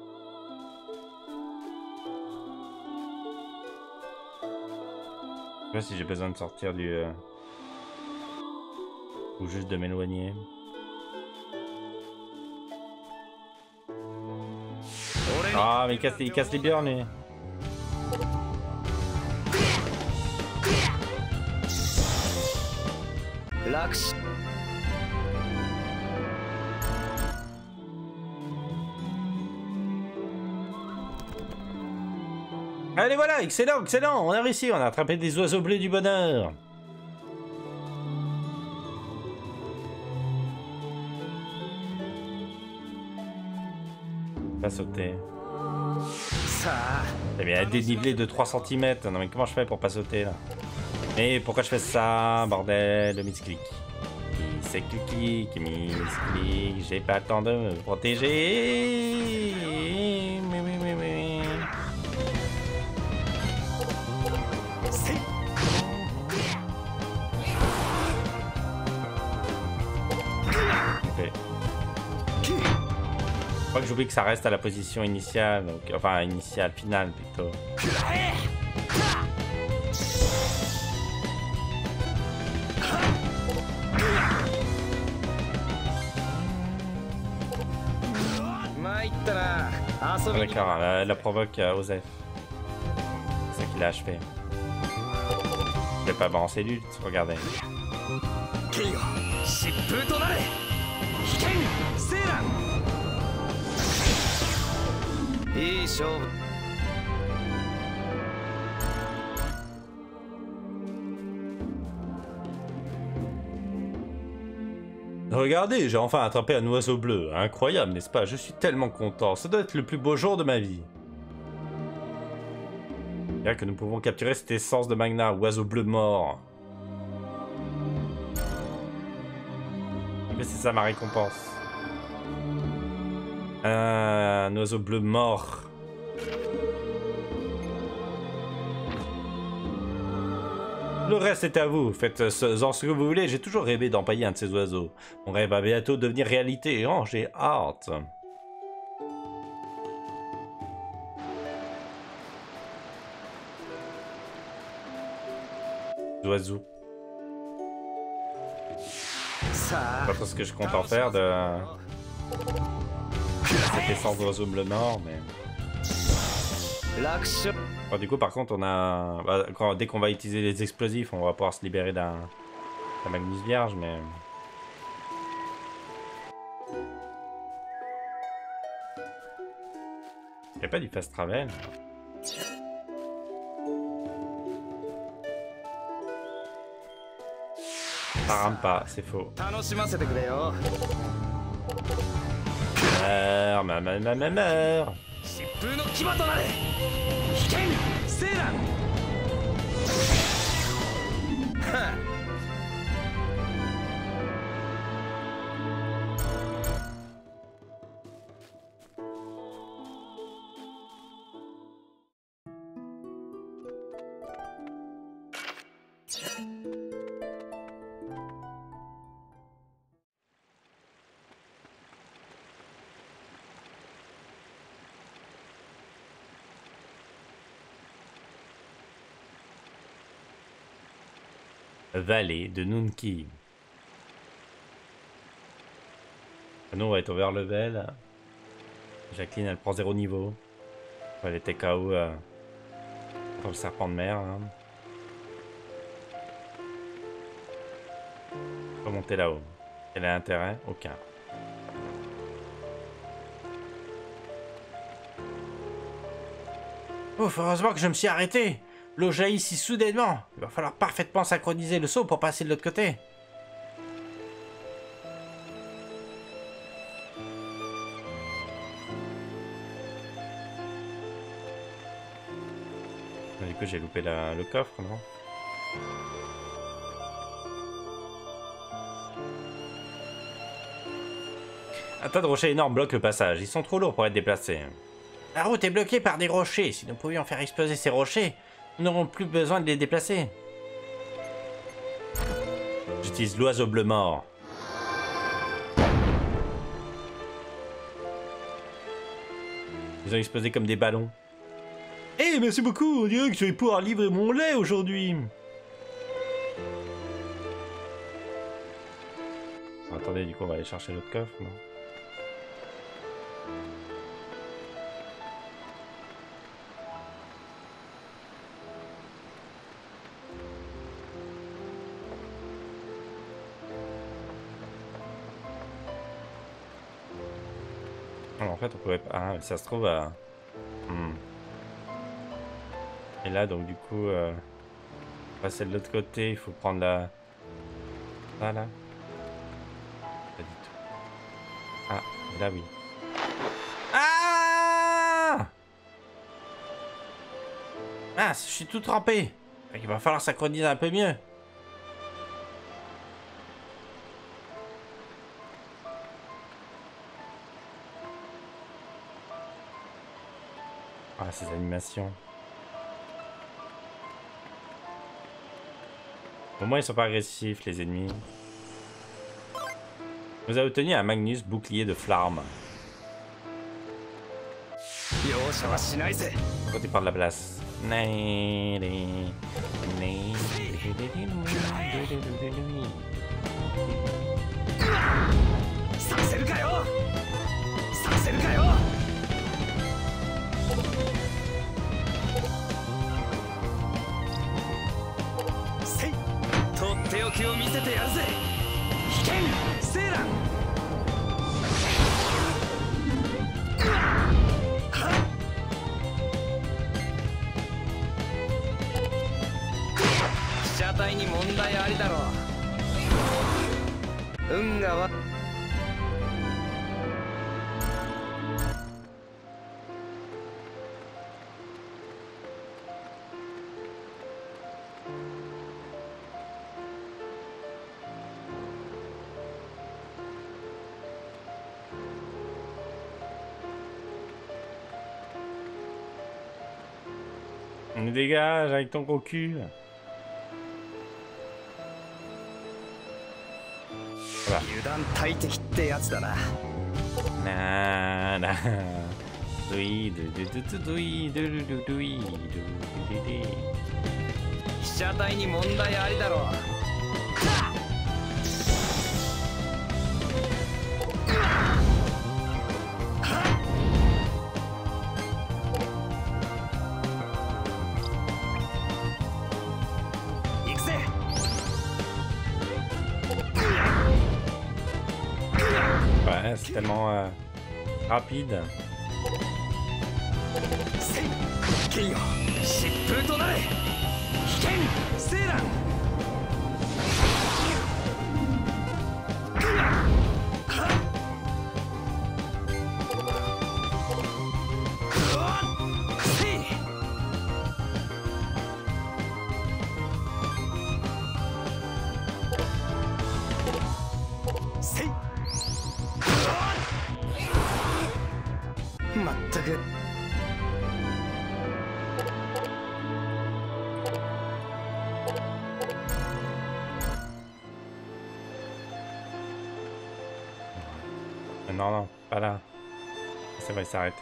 Je sais pas si j'ai besoin de sortir du... Euh... ou juste de m'éloigner. Ah, mais il casse, il casse les burnes, lui. L'axe. Allez, voilà, excellent, excellent. On a réussi, on a attrapé des oiseaux bleus du bonheur. Pas sauter. Eh bien, dénivelé de trois centimètres. Non mais comment je fais pour pas sauter là? Mais pourquoi je fais ça, bordel de misclic? C'est clic, misclic, j'ai pas le temps de me protéger. Mais oui, oui, oui. Ok. Je crois que j'oublie que ça reste à la position initiale, donc, enfin initiale, finale plutôt. Ah, d'accord, elle la provoque euh, Osef. C'est ça qui l'a achevé. Il est pas bon en cellule, regardez. Regardez, j'ai enfin attrapé un oiseau bleu. Incroyable, n'est-ce pas? Je suis tellement content. Ça doit être le plus beau jour de ma vie. Bien que nous pouvons capturer cette essence de Magna, oiseau bleu mort. Mais c'est ça ma récompense. Un oiseau bleu mort. Le reste est à vous, faites-en ce que vous voulez, j'ai toujours rêvé d'empailler un de ces oiseaux. Mon rêve va bientôt devenir réalité, oh j'ai hâte. Oiseau. C'est pas trop ce que je compte en faire de cette essence d'oiseau bleu mort, mais... Bon, du coup, par contre, on a... Bah, quand, dès qu'on va utiliser les explosifs, on va pouvoir se libérer d'un Magnus Vierge, mais... Il n'y a pas du fast travel. Ça rame pas, c'est faux. Meurs, meurs, meurs, meurs, meurs, meurs. Vallée de Nunki. Nous on va être over level. Jacqueline elle prend zéro niveau. Elle était K O euh, pour le serpent de mer. Hein. Faut monter là-haut. Quel a intérêt? Aucun. Ouf, heureusement que je me suis arrêté. L'eau jaillit si soudainement. Il va falloir parfaitement synchroniser le saut pour passer de l'autre côté. Du coup, j'ai loupé la, le coffre, non? Un tas de rochers énormes bloquent le passage. Ils sont trop lourds pour être déplacés. La route est bloquée par des rochers. Si nous pouvions faire exploser ces rochers, nous n'aurons plus besoin de les déplacer. J'utilise l'oiseau bleu mort. Ils ont explosé comme des ballons. Eh, hey, merci beaucoup. On dirait que je vais pouvoir livrer mon lait aujourd'hui. Attendez, du coup, on va aller chercher l'autre coffre, non? En fait, on pouvait pas. Ah, ça se trouve à. Hmm. Et là, donc du coup, euh, passer de l'autre côté, il faut prendre la... Ah là. Pas du tout. Ah, là oui. Ah! Ah, je suis tout trempé. Il va falloir synchroniser un peu mieux. Ah, ces animations. Au moins, ils sont pas agressifs, les ennemis. Vous avez obtenu un Magnus bouclier de flamme. Quand tu prends de la place. On nous dégage avec ton gros cul. Voilà. Na na. Oui, de de de de oui, de de de de oui, de de de de. 被写体に問題ありだろう。 Ouais, c'est tellement euh, rapide. Non, non, pas là. Ça va s'arrêter.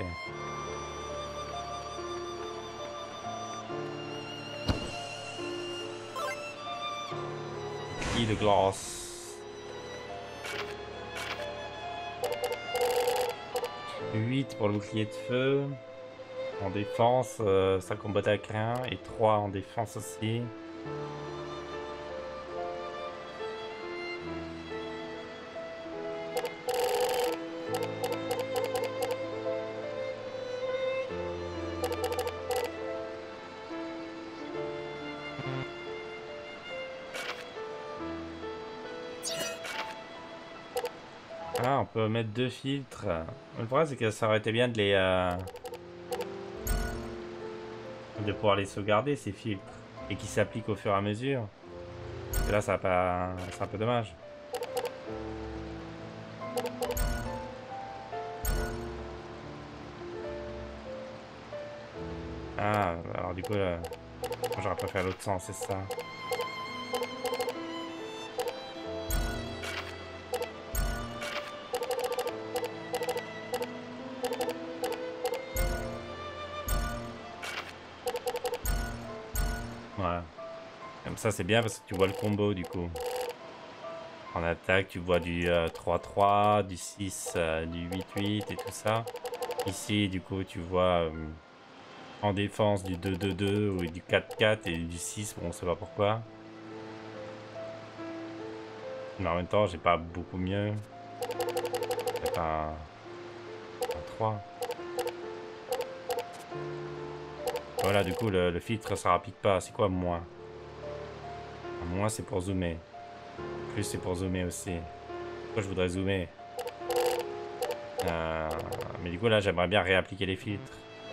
Qui de glace. huit pour le bouclier de feu. En défense, euh, ça combat avec rien. Et trois en défense aussi. Ah, on peut mettre deux filtres. Le problème, c'est que ça aurait été bien de les... Euh... de pouvoir les sauvegarder, ces filtres. Et qui s'appliquent au fur et à mesure. Et là, ça va pas... c'est un peu dommage. Ah, alors du coup, euh... j'aurais préféré l'autre sens, c'est ça. Voilà. Comme ça, c'est bien parce que tu vois le combo du coup. En attaque, tu vois du euh, trois trois, du six, euh, du huit huit et tout ça. Ici, du coup, tu vois euh, en défense du deux deux deux ou du quatre quatre et du six, bon, on sait pas pourquoi. Mais en même temps, j'ai pas beaucoup mieux. Peut-être un, un trois. Voilà, du coup, le, le filtre, ça rapplique pas. C'est quoi, moins? Moins, c'est pour zoomer. Plus, c'est pour zoomer aussi. Pourquoi je voudrais zoomer? euh, Mais du coup, là, j'aimerais bien réappliquer les filtres.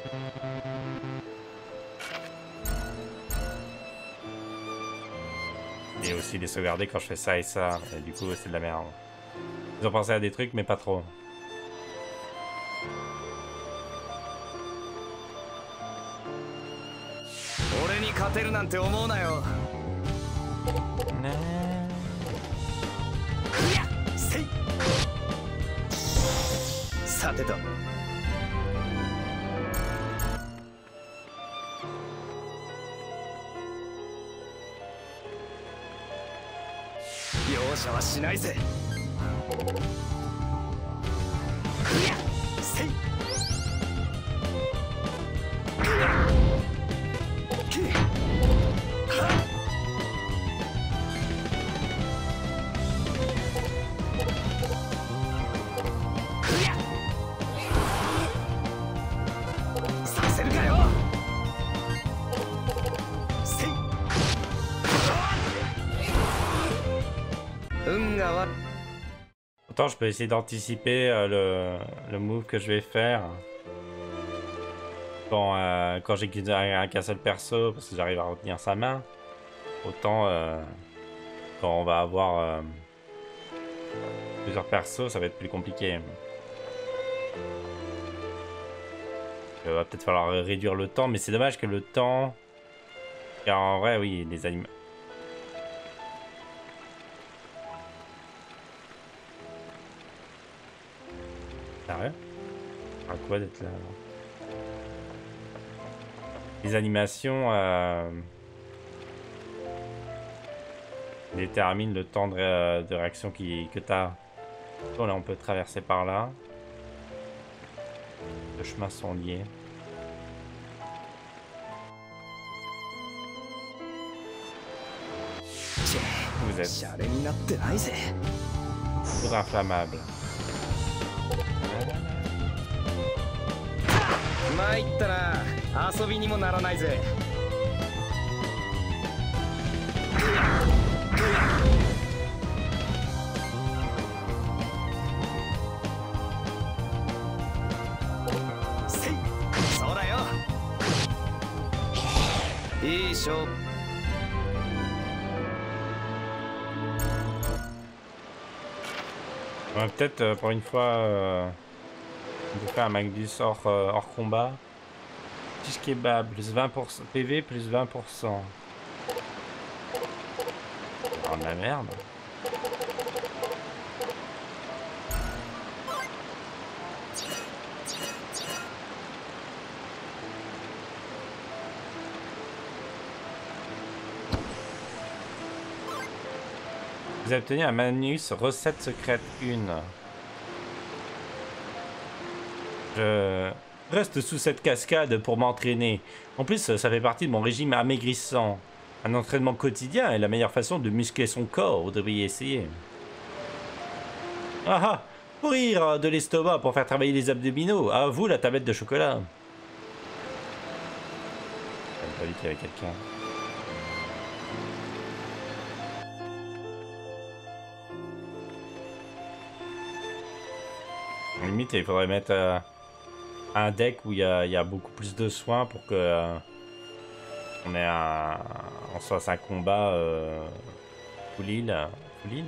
Et aussi les sauvegarder quand je fais ça et ça. Et du coup, c'est de la merde. Ils ont pensé à des trucs, mais pas trop. Autant je peux essayer d'anticiper euh, le, le move que je vais faire quand, euh, quand j'ai qu'un qu'un seul perso, parce que j'arrive à retenir sa main. Autant euh, quand on va avoir euh, plusieurs persos, ça va être plus compliqué. Il va peut-être falloir réduire le temps, mais c'est dommage que le temps... Car en vrai, oui, les animaux... Sérieux? À quoi d'être là? Les animations euh, déterminent le temps de, ré de réaction qui, que tu as. Bon, là, on peut traverser par là. Les chemins sont liés. Vous êtes poudre inflammable. Ouais, peut-être euh, pour une fois euh, on peut faire un Magnus hors, euh, hors combat. Fiche kebab, plus vingt pour cent. P V, plus vingt pour cent. Oh, de la merde. Vous avez obtenu un Magnus recette secrète un. Je reste sous cette cascade pour m'entraîner. En plus, ça fait partie de mon régime amaigrissant. Un entraînement quotidien est la meilleure façon de muscler son corps. Vous devriez essayer. Ah ah! Pourrir de l'estomac pour faire travailler les abdominaux. À vous la tablette de chocolat. J'avais pas dit qu'il y avait quelqu'un. Limite, il faudrait mettre euh, un deck où il y, y a beaucoup plus de soins pour que euh, on ait un, on fasse un combat euh, full heal, full heal.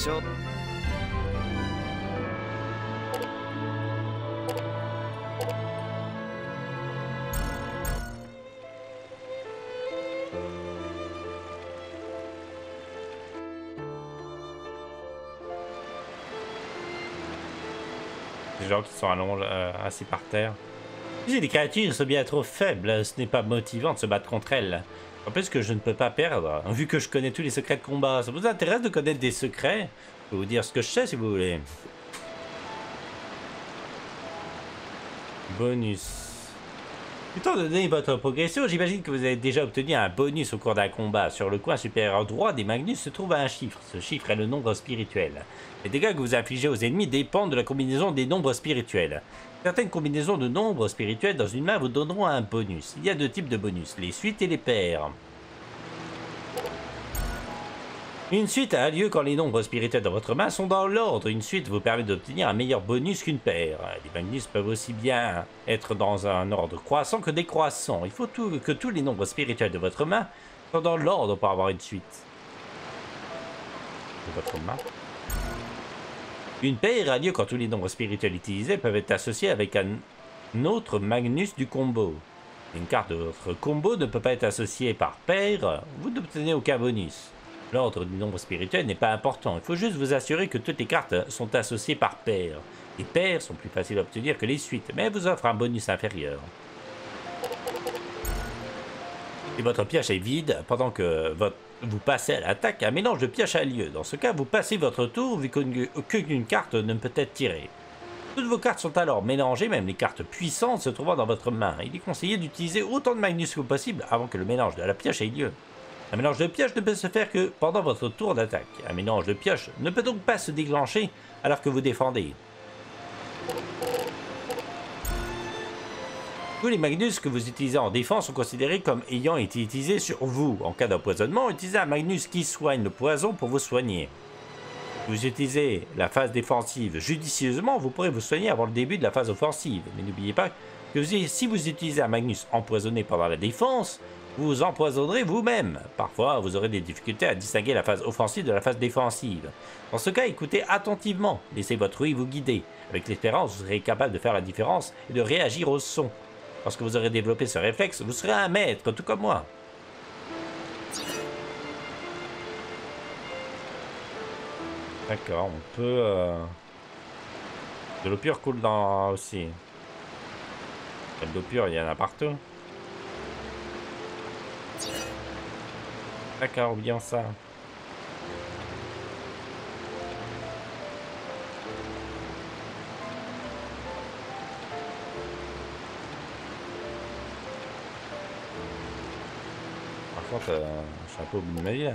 勝。 Des gens qui sont allongés, euh, assis par terre. Si les créatures sont bien trop faibles, ce n'est pas motivant de se battre contre elles. En plus que je ne peux pas perdre, vu que je connais tous les secrets de combat. Ça vous intéresse de connaître des secrets? Je peux vous dire ce que je sais si vous voulez. Bonus. Étant donné votre progression, j'imagine que vous avez déjà obtenu un bonus au cours d'un combat. Sur le coin supérieur droit des Magnus se trouve un chiffre. Ce chiffre est le nombre spirituel. Les dégâts que vous infligez aux ennemis dépendent de la combinaison des nombres spirituels. Certaines combinaisons de nombres spirituels dans une main vous donneront un bonus. Il y a deux types de bonus, les suites et les paires. Une suite a lieu quand les nombres spirituels dans votre main sont dans l'ordre. Une suite vous permet d'obtenir un meilleur bonus qu'une paire. Les Magnus peuvent aussi bien être dans un ordre croissant que décroissant. Il faut tout, que tous les nombres spirituels de votre main soient dans l'ordre pour avoir une suite. De votre main. Une paire a lieu quand tous les nombres spirituels utilisés peuvent être associés avec un autre Magnus du combo. Une carte de votre combo ne peut pas être associée par paire, vous n'obtenez aucun bonus. L'ordre du nombre spirituel n'est pas important, il faut juste vous assurer que toutes les cartes sont associées par paire. Les paires sont plus faciles à obtenir que les suites, mais elles vous offrent un bonus inférieur. Si votre pioche est vide, pendant que votre, vous passez à l'attaque, un mélange de pioches a lieu. Dans ce cas, vous passez votre tour vu qu'aucune carte ne peut être tirée. Toutes vos cartes sont alors mélangées, même les cartes puissantes se trouvant dans votre main. Il est conseillé d'utiliser autant de Magnus que possible avant que le mélange de la pioche ait lieu. Un mélange de pioches ne peut se faire que pendant votre tour d'attaque. Un mélange de pioches ne peut donc pas se déclencher alors que vous défendez. Tous les Magnus que vous utilisez en défense sont considérés comme ayant été utilisés sur vous. En cas d'empoisonnement, utilisez un Magnus qui soigne le poison pour vous soigner. Si vous utilisez la phase défensive judicieusement, vous pourrez vous soigner avant le début de la phase offensive. Mais n'oubliez pas que si vous utilisez un Magnus empoisonné pendant la défense, vous vous empoisonnerez vous-même. Parfois, vous aurez des difficultés à distinguer la phase offensive de la phase défensive. Dans ce cas, écoutez attentivement. Laissez votre ouïe vous guider. Avec l'espérance, vous serez capable de faire la différence et de réagir au son. Lorsque vous aurez développé ce réflexe, vous serez un maître, tout comme moi. D'accord, on peut... Euh... De l'eau pure coule dans aussi. De l'eau pure, il y en a partout. D'accord, oublions ça. Par contre, euh, je suis un peu au bout de ma vie là.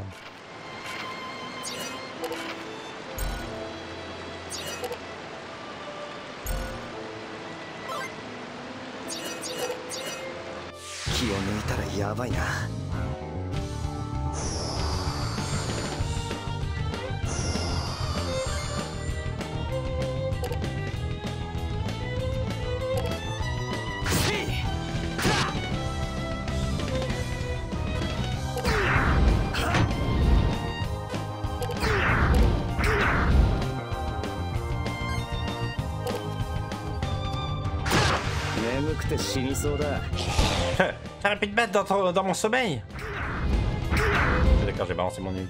T'aurais pu te battre dans, ton, dans mon sommeil. D'accord, j'ai balancé mon ult.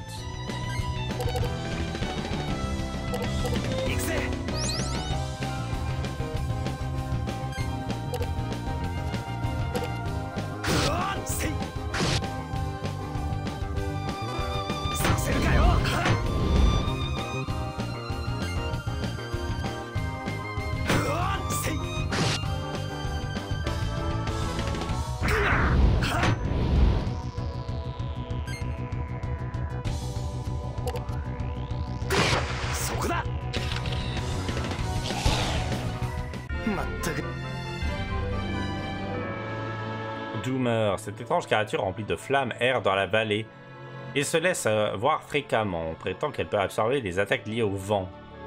Doomer, cette étrange créature remplie de flammes erre dans la vallée et se laisse euh, voir fréquemment. On prétend qu'elle peut absorber les attaques liées au vent.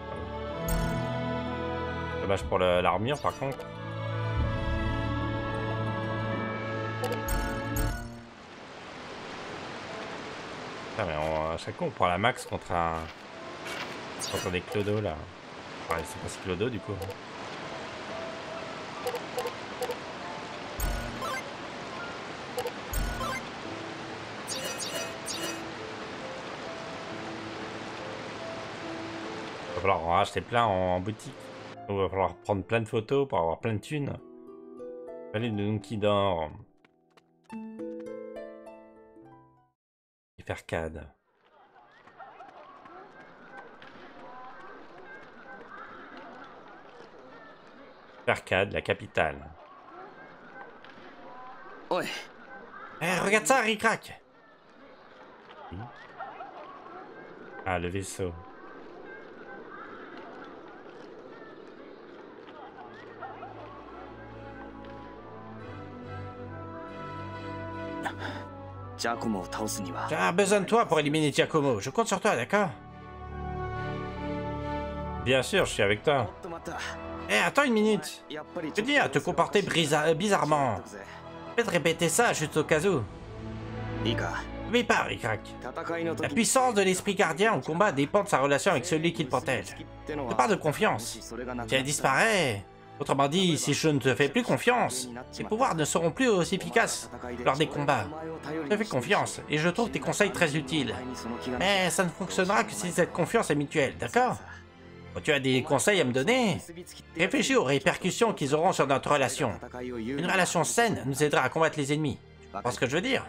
Dommage pour l'armure par contre. Ah, mais on, à chaque fois on prend la max contre un J'entendais Clodo là. Ouais, c'est pas si Clodo du coup. Il va falloir en racheter plein en, en boutique. Il va falloir prendre plein de photos pour avoir plein de thunes. Allez, de nous qui dort. Et faire C A D. Percade, la capitale. Ouais. Eh, regarde ça, Ricrac. Ah, le vaisseau. Giacomo Tausniwa. J'ai besoin de toi pour éliminer Giacomo. Je compte sur toi, d'accord? Bien sûr, je suis avec toi. Eh, attends une minute. Je dis à te comporter bizarrement. Faites répéter ça juste au cas où. N'oublie pas, Ricrac. La puissance de l'esprit gardien au combat dépend de sa relation avec celui qui le protège. Je parle de confiance. Si elle disparaît... Autrement dit, si je ne te fais plus confiance, tes pouvoirs ne seront plus aussi efficaces lors des combats. Je te fais confiance et je trouve tes conseils très utiles. Mais ça ne fonctionnera que si cette confiance est mutuelle, d'accord? Quand tu as des conseils à me donner, réfléchis aux répercussions qu'ils auront sur notre relation. Une relation saine nous aidera à combattre les ennemis. Tu vois ce que je veux dire?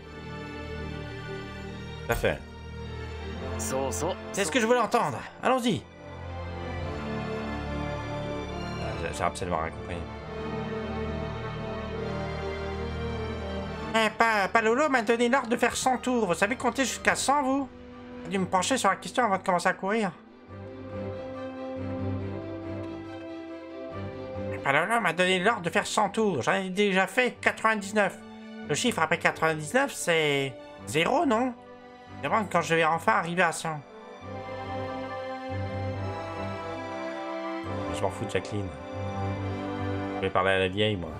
Tout à fait. C'est ce que je voulais entendre. Allons-y. J'ai absolument rien compris. Eh, pa Palolo m'a donné l'ordre de faire cent tours. Vous savez compter jusqu'à cent, vous? J'ai dû me pencher sur la question avant de commencer à courir. Palolo m'a donné l'ordre de faire cent tours. J'en ai déjà fait quatre-vingt-dix-neuf. Le chiffre après quatre-vingt-dix-neuf, c'est... zéro, non? Je me demande quand je vais enfin arriver à cent. Je m'en fous de Jacqueline. Je vais parler à la vieille, moi.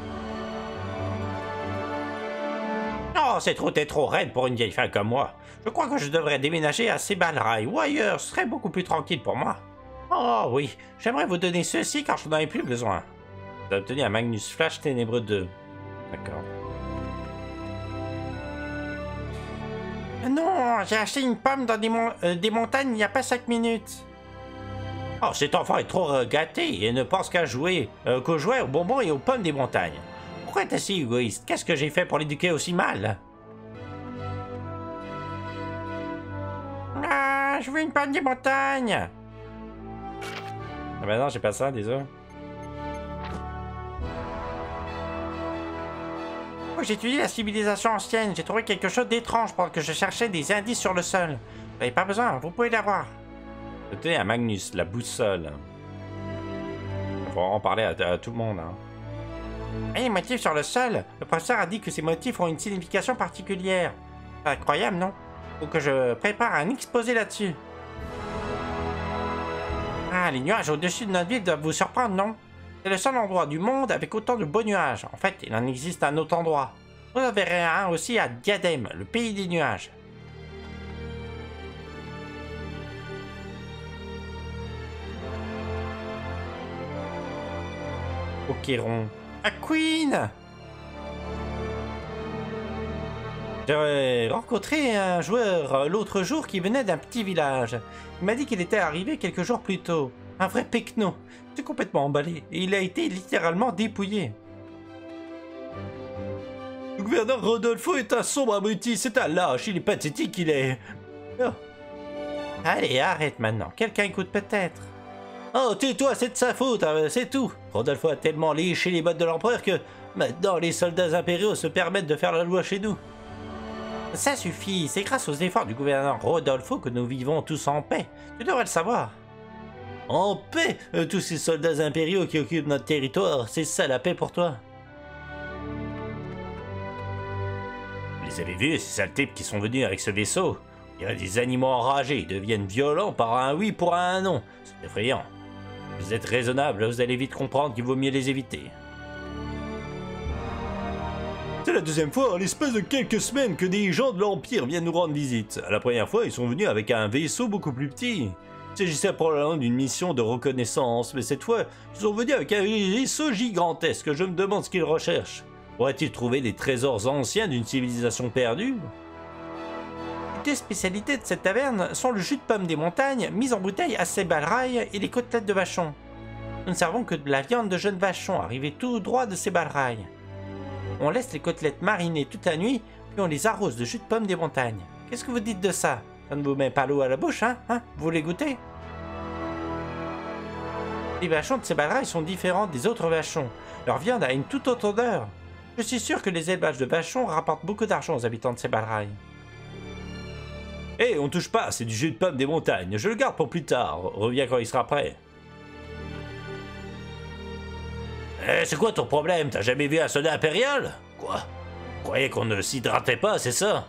Oh, c'est trop, t'es trop raide pour une vieille femme comme moi. Je crois que je devrais déménager à Sebalraï ou ailleurs. Ce serait beaucoup plus tranquille pour moi. Oh oui, j'aimerais vous donner ceci car je n'en ai plus besoin. Vous avez obtenu un Magnus Flash Ténébreux deux. D'accord. Non, j'ai acheté une pomme dans des, mon euh, des montagnes il n'y a pas cinq minutes. Oh, cet enfant est trop euh, gâté et ne pense qu'à jouer, euh, qu'aux jouets, aux bonbons et aux pommes des montagnes. Pourquoi est-ce si égoïste? Qu'est-ce que j'ai fait pour l'éduquer aussi mal? Ah, je veux une pomme des montagnes. Ah bah non, j'ai pas ça, désolé. Oh, j'ai étudié la civilisation ancienne, j'ai trouvé quelque chose d'étrange pendant que je cherchais des indices sur le sol. Vous n'avez pas besoin, vous pouvez l'avoir. Tenez à Magnus, la boussole. Il faut en parler à, à tout le monde. Hein. Et les motifs sur le sol, le professeur a dit que ces motifs ont une signification particulière. C'est incroyable, non? Faut que je prépare un exposé là-dessus. Ah, les nuages au-dessus de notre ville doivent vous surprendre, non? C'est le seul endroit du monde avec autant de beaux nuages. En fait, il en existe un autre endroit. Vous en verrez un aussi à Diadème, le pays des nuages. Okéron. À Queen! J'ai rencontré un joueur l'autre jour qui venait d'un petit village. Il m'a dit qu'il était arrivé quelques jours plus tôt. Un vrai pecno. C'est complètement emballé et il a été littéralement dépouillé. Le gouverneur Rodolfo est un sombre abruti, c'est un lâche, il est pathétique, il est... Oh. Allez, arrête maintenant, quelqu'un écoute peut-être. Oh, tais-toi, c'est de sa faute, hein, c'est tout. Rodolfo a tellement léché les bottes de l'empereur que maintenant les soldats impériaux se permettent de faire la loi chez nous. Ça suffit, c'est grâce aux efforts du gouverneur Rodolfo que nous vivons tous en paix. Tu devrais le savoir. En paix, euh, tous ces soldats impériaux qui occupent notre territoire, c'est ça la paix pour toi? Vous les avez vus, ces sales types qui sont venus avec ce vaisseau? Il y a des animaux enragés, ils deviennent violents par un oui pour un non. C'est effrayant. Vous êtes raisonnable, vous allez vite comprendre qu'il vaut mieux les éviter. C'est la deuxième fois en l'espace de quelques semaines que des gens de l'Empire viennent nous rendre visite. La première fois, ils sont venus avec un vaisseau beaucoup plus petit. Il s'agissait probablement d'une mission de reconnaissance, mais cette fois, ils sont venus avec un vaisseau gigantesque. Je me demande ce qu'ils recherchent. Pourraient-ils trouver des trésors anciens d'une civilisation perdue? Les deux spécialités de cette taverne sont le jus de pomme des montagnes, mis en bouteille à Sebalrail, et les côtelettes de vachon. Nous ne servons que de la viande de jeunes vachons, arrivée tout droit de Sebalrail. On laisse les côtelettes mariner toute la nuit, puis on les arrose de jus de pomme des montagnes. Qu'est-ce que vous dites de ça? Ça ne vous met pas l'eau à la bouche, hein, hein? Vous voulez goûter? Les vachons de Sebalrail sont différents des autres vachons. Leur viande a une toute autre odeur. Je suis sûr que les élevages de vachons rapportent beaucoup d'argent aux habitants de Sebalrail. Hé, hey, on touche pas, c'est du jus de pomme des montagnes. Je le garde pour plus tard. Reviens quand il sera prêt. Eh, hey, c'est quoi ton problème? T'as jamais vu un soda impérial? Quoi? Vous croyez qu'on ne s'hydratait pas, c'est ça?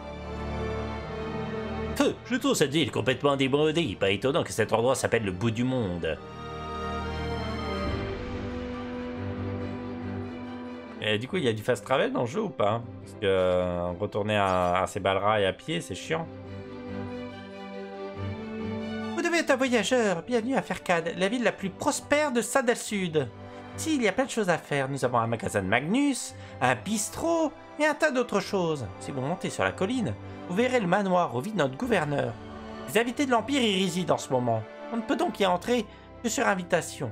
Peu, je trouve cette ville complètement débridée. Pas étonnant que cet endroit s'appelle le bout du monde. Et du coup, il y a du fast travel dans le jeu ou pas? Parce que euh, retourner à, à Sebalrail à pied, c'est chiant. Vous devez être un voyageur. Bienvenue à Ferkad, la ville la plus prospère de Sad al-Sud. Ici, il y a plein de choses à faire. Nous avons un magasin de Magnus, un bistrot et un tas d'autres choses. Si vous montez sur la colline, vous verrez le manoir où vit notre gouverneur. Les invités de l'Empire y résident en ce moment. On ne peut donc y entrer que sur invitation.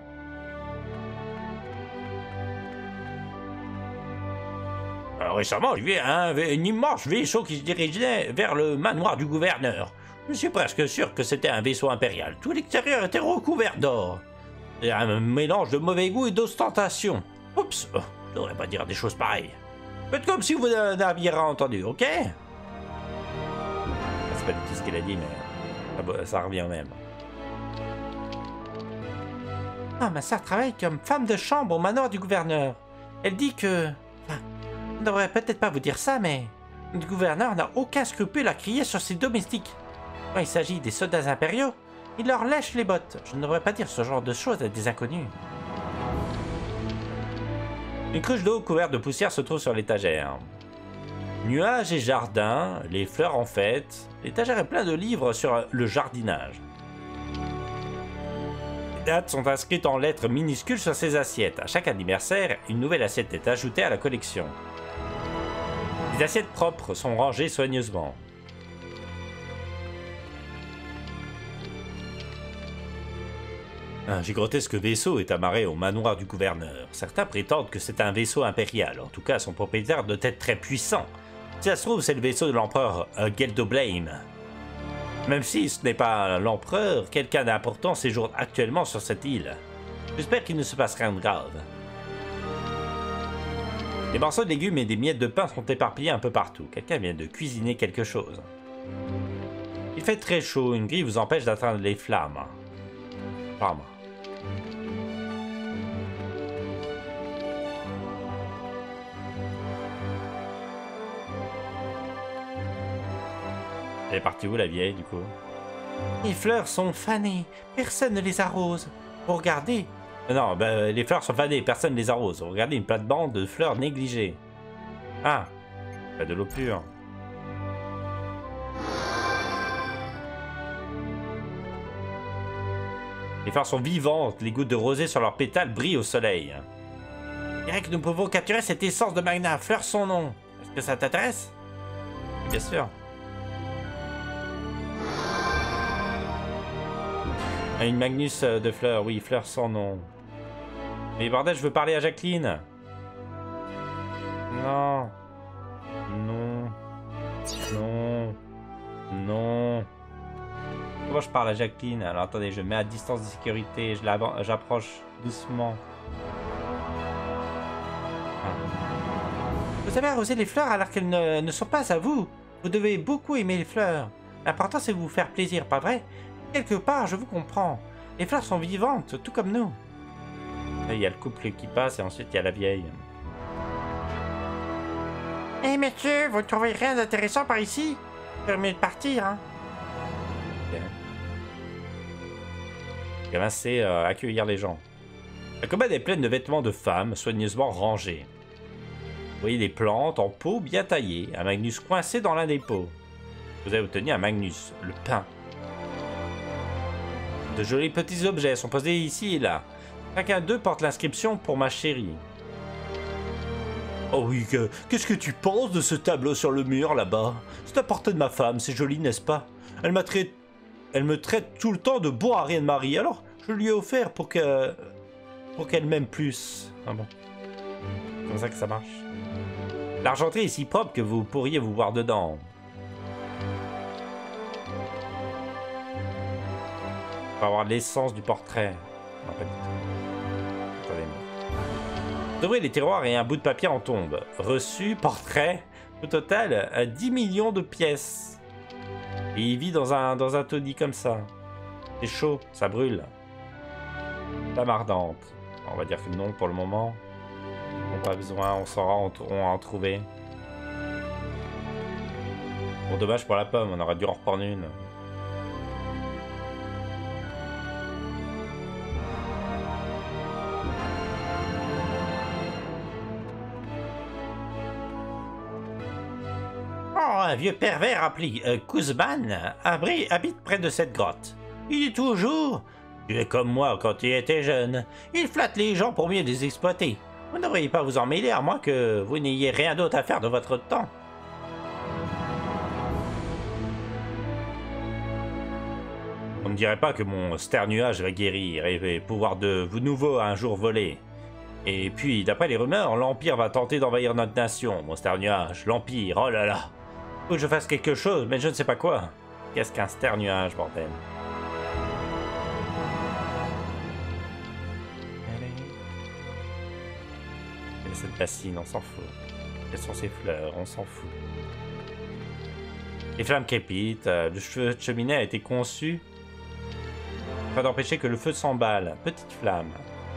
Alors, récemment, j'ai vu un, une immense vaisseau qui se dirigeait vers le manoir du gouverneur. Je suis presque sûr que c'était un vaisseau impérial. Tout l'extérieur était recouvert d'or. C'est un mélange de mauvais goût et d'ostentation. Oups, oh, je devrais pas dire des choses pareilles. Faites comme si vous n'aviez rien entendu, ok? C'est pas du tout ce qu'il a dit, mais ça, ça revient au même. Ah, ma sœur travaille comme femme de chambre au manoir du gouverneur. Elle dit que... Enfin, je ne devrais peut-être pas vous dire ça, mais... Le gouverneur n'a aucun scrupule à crier sur ses domestiques. Quand il s'agit des soldats impériaux, il leur lèche les bottes. Je ne devrais pas dire ce genre de choses à des inconnus. Une cruche d'eau couverte de poussière se trouve sur l'étagère. Nuages et jardins, les fleurs en fête. L'étagère est pleine de livres sur le jardinage. Les dates sont inscrites en lettres minuscules sur ces assiettes. À chaque anniversaire, une nouvelle assiette est ajoutée à la collection. Les assiettes propres sont rangées soigneusement. Un gigantesque vaisseau est amarré au manoir du gouverneur. Certains prétendent que c'est un vaisseau impérial. En tout cas, son propriétaire doit être très puissant. Si ça se trouve, c'est le vaisseau de l'empereur uh, Geldoblame. Même si ce n'est pas l'empereur, quelqu'un d'important séjourne actuellement sur cette île. J'espère qu'il ne se passe rien de grave. Des morceaux de légumes et des miettes de pain sont éparpillés un peu partout. Quelqu'un vient de cuisiner quelque chose. Il fait très chaud, une grille vous empêche d'atteindre les flammes. Flammes. Elle est partie où la vieille du coup? Les fleurs sont fanées, personne ne les arrose. Vous regardez? Non, ben, les fleurs sont fanées, personne ne les arrose. Regardez une plate-bande de fleurs négligées. Ah, pas de l'eau pure. Les fleurs sont vivantes, les gouttes de rosée sur leurs pétales brillent au soleil. Je dirais que nous pouvons capturer cette essence de Magna, fleur son nom. Est-ce que ça t'intéresse? Bien sûr. Une Magnus de fleurs, oui, fleur sans nom. Mais bordel, je veux parler à Jacqueline. Non. Non. Non. Non. Comment je parle à Jacqueline? Alors attendez, je mets à distance de sécurité, je j'approche doucement. Ah. Vous avez arrosé les fleurs alors qu'elles ne, ne sont pas à vous. Vous devez beaucoup aimer les fleurs. L'important c'est de vous faire plaisir, pas vrai? Quelque part, je vous comprends. Les fleurs sont vivantes, tout comme nous. Il y a le couple qui passe et ensuite il y a la vieille. Hé hey, monsieur, vous ne trouvez rien d'intéressant par ici? C'est mieux de partir, hein? Ok. Gamin, c'est euh, accueillir les gens. La commode est pleine de vêtements de femmes, soigneusement rangés. Vous voyez des plantes en pot bien taillées, un Magnus coincé dans l'un des pots. Vous avez obtenu un Magnus, le pain. De jolis petits objets sont posés ici et là. Chacun d'eux porte l'inscription pour ma chérie. Oh oui, que, qu'est-ce que tu penses de ce tableau sur le mur là-bas? C'est à portée de ma femme, c'est joli, n'est-ce pas? Elle m'a traité, elle me traite tout le temps de bon à rien de mari, alors je lui ai offert pour que, pour qu'elle m'aime plus. Ah bon? C'est comme ça que ça marche. L'argenterie est si propre que vous pourriez vous voir dedans. On va avoir l'essence du portrait. Non, pas du tout. Attendez. D'ouvrir les tiroirs et un bout de papier en tombe. Reçu, portrait. Au total, à dix millions de pièces. Et il vit dans un, dans un taudis comme ça. C'est chaud, ça brûle. Flamme ardente. On va dire que non pour le moment. On n'a pas besoin, on saura, on, on va en trouver. Bon, dommage pour la pomme, on aurait dû en reprendre une. Un vieux pervers appelé euh, Kuzman abri, habite près de cette grotte. Il dit toujours « Tu es comme moi quand tu étais jeune. Il flatte les gens pour mieux les exploiter. Vous ne devriez pas vous en mêler à moins que vous n'ayez rien d'autre à faire de votre temps. » On ne dirait pas que mon sternuage va guérir et pouvoir de nouveau un jour voler. Et puis, d'après les rumeurs, l'Empire va tenter d'envahir notre nation. Mon sternuage, l'Empire, oh là là. Faut que je fasse quelque chose, mais je ne sais pas quoi. Qu'est-ce qu'un sternuage, bordel? Quelle est cette bassine? On s'en fout. Quelles sont ces fleurs? On s'en fout. Les flammes crépitent. Le feu de cheminée a été conçu afin d'empêcher que le feu s'emballe. Petite flamme.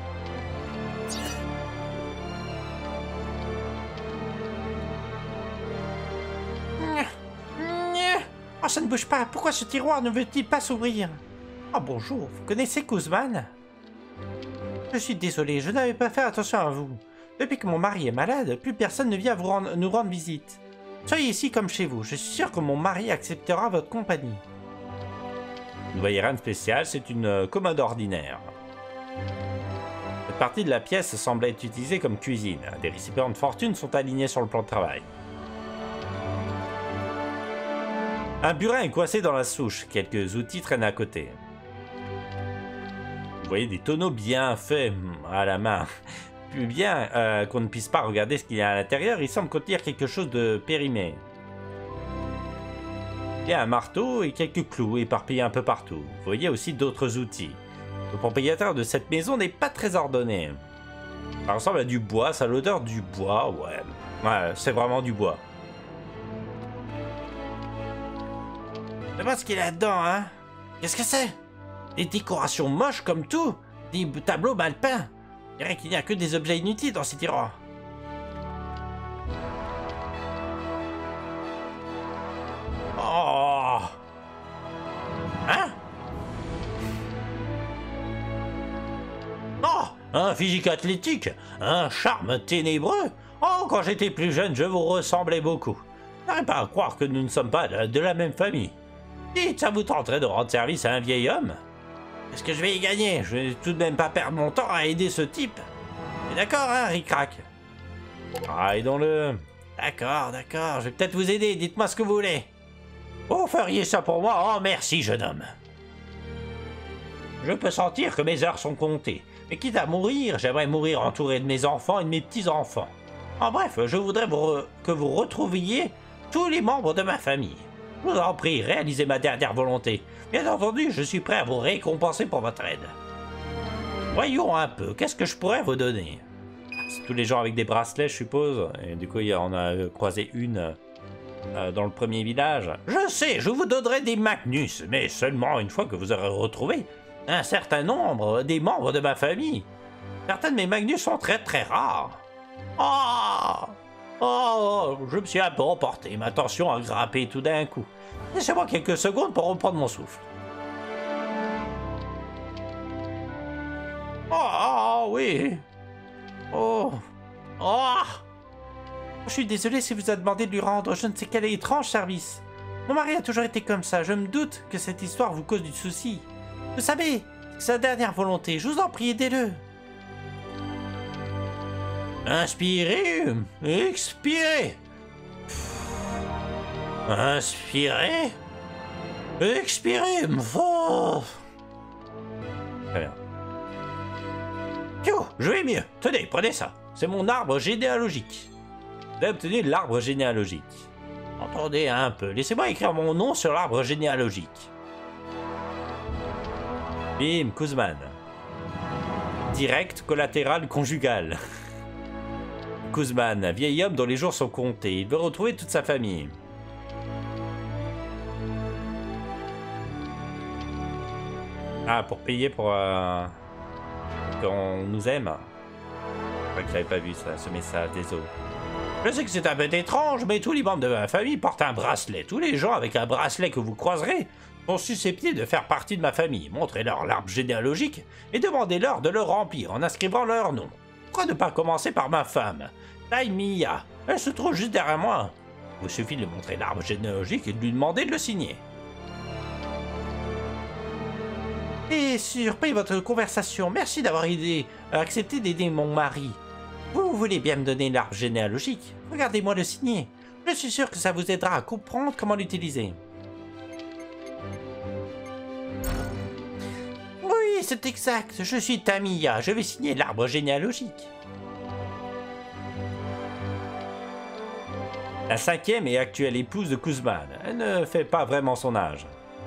Oh, ça ne bouge pas. Pourquoi ce tiroir ne veut-il pas s'ouvrir? Oh, bonjour. Vous connaissez Kuzman? Je suis désolé, je n'avais pas fait attention à vous. Depuis que mon mari est malade, plus personne ne vient vous rendre, nous rendre visite. Soyez ici comme chez vous. Je suis sûr que mon mari acceptera votre compagnie. Vous ne voyez rien de spécial, c'est une commode ordinaire. Cette partie de la pièce semble être utilisée comme cuisine. Des récipients de fortune sont alignés sur le plan de travail. Un burin est coincé dans la souche. Quelques outils traînent à côté. Vous voyez des tonneaux bien faits à la main. Plus bien euh, qu'on ne puisse pas regarder ce qu'il y a à l'intérieur, il semble contenir quelque chose de périmé. Il y a un marteau et quelques clous éparpillés un peu partout. Vous voyez aussi d'autres outils. Le propriétaire de cette maison n'est pas très ordonné. Ça ressemble à du bois, ça a l'odeur du bois, ouais. Ouais, c'est vraiment du bois. Je sais pas ce qu'il y a là-dedans, hein. Qu'est-ce que c'est? Des décorations moches comme tout. Des tableaux mal peints. Je dirais qu'il n'y a que des objets inutiles dans ces tiroirs. Oh! Hein? Oh! Un physique athlétique, un charme ténébreux. Oh, quand j'étais plus jeune, je vous ressemblais beaucoup. Je n'arrive pas à croire que nous ne sommes pas de, de la même famille. Dites, ça vous tenterait de rendre service à un vieil homme? Est-ce que je vais y gagner? Je vais tout de même pas perdre mon temps à aider ce type. D'accord, hein, ric-rac? Ah, aidons-le. D'accord, d'accord, je vais peut-être vous aider, dites-moi ce que vous voulez. Vous feriez ça pour moi? Oh, merci, jeune homme. Je peux sentir que mes heures sont comptées. Mais quitte à mourir, j'aimerais mourir entouré de mes enfants et de mes petits-enfants. En bref, je voudrais vous que vous retrouviez tous les membres de ma famille. Je vous en prie, réalisez ma dernière volonté. Bien entendu, je suis prêt à vous récompenser pour votre aide. Voyons un peu, qu'est-ce que je pourrais vous donner? C'est tous les gens avec des bracelets, je suppose. Et du coup, on a croisé une euh, dans le premier village. Je sais, je vous donnerai des Magnus, mais seulement une fois que vous aurez retrouvé un certain nombre des membres de ma famille. Certains de mes Magnus sont très très rares. Oh! Oh, je me suis un peu emporté, ma tension a grimpé tout d'un coup. Laissez-moi quelques secondes pour reprendre mon souffle. Oh, oh oui. Oh. Oh. Je suis désolé si vous a demandé de lui rendre je ne sais quel étrange service. Mon mari a toujours été comme ça, je me doute que cette histoire vous cause du souci. Vous savez, c'est sa dernière volonté. Je vous en prie, aidez-le. Inspirez, expirez. Inspirez, expirez. Oh. Très bien. Phew, je vais mieux. Tenez, prenez ça. C'est mon arbre généalogique. Vous avez obtenu l'arbre généalogique. Attendez un peu. Laissez-moi écrire mon nom sur l'arbre généalogique. Bim, Kuzman. Direct, collatéral, conjugal. Kuzman, vieil homme dont les jours sont comptés. Il veut retrouver toute sa famille. Ah, pour payer pour... Euh, qu'on nous aime. Je crois que j'avais pas vu ça, ce message, désolé. Je sais que c'est un peu étrange, mais tous les membres de ma famille portent un bracelet. Tous les gens avec un bracelet que vous croiserez sont susceptibles de faire partie de ma famille. Montrez-leur l'arbre généalogique et demandez-leur de le remplir en inscrivant leur nom. Pourquoi ne pas commencer par ma femme, Taimiya? Elle se trouve juste derrière moi. Il vous suffit de lui montrer l'arbre généalogique et de lui demander de le signer. Et surpris votre conversation, merci d'avoir aidé, accepté d'aider mon mari. Vous voulez bien me donner l'arbre généalogique? Regardez-moi le signer. Je suis sûr que ça vous aidera à comprendre comment l'utiliser. Oui, c'est exact. Je suis Taimiya. Je vais signer l'arbre généalogique. La cinquième et actuelle épouse de Kuzman. Elle ne fait pas vraiment son âge.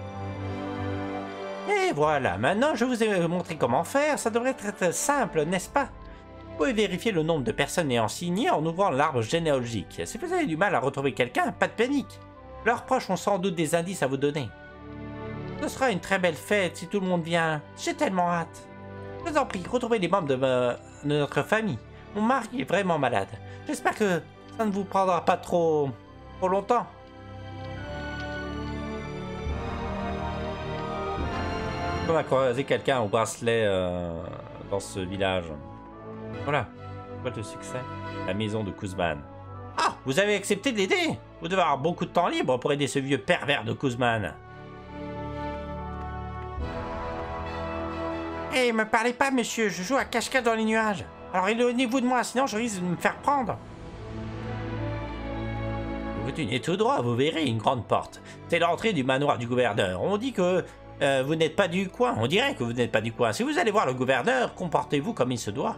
Et voilà, maintenant je vous ai montré comment faire. Ça devrait être simple, n'est-ce pas? Vous pouvez vérifier le nombre de personnes ayant signé en ouvrant l'arbre généalogique. Si vous avez du mal à retrouver quelqu'un, pas de panique. Leurs proches ont sans doute des indices à vous donner. Ce sera une très belle fête si tout le monde vient. J'ai tellement hâte. Je vous en prie, retrouvez les membres de, ma... de notre famille. Mon mari est vraiment malade. J'espère que ça ne vous prendra pas trop, trop longtemps. On a croisé quelqu'un au bracelet euh, dans ce village. Voilà. Quoi de succès? La maison de Kuzman. Ah, vous avez accepté de l'aider? Vous devez avoir beaucoup de temps libre pour aider ce vieux pervers de Kuzman. Hé, hey, me parlez pas, monsieur. Je joue à cache-cache dans les nuages. Alors éloignez-vous de moi, sinon je risque de me faire prendre. Vous continuez tout droit, vous verrez une grande porte. C'est l'entrée du manoir du gouverneur. On dit que euh, vous n'êtes pas du coin. On dirait que vous n'êtes pas du coin. Si vous allez voir le gouverneur, comportez-vous comme il se doit.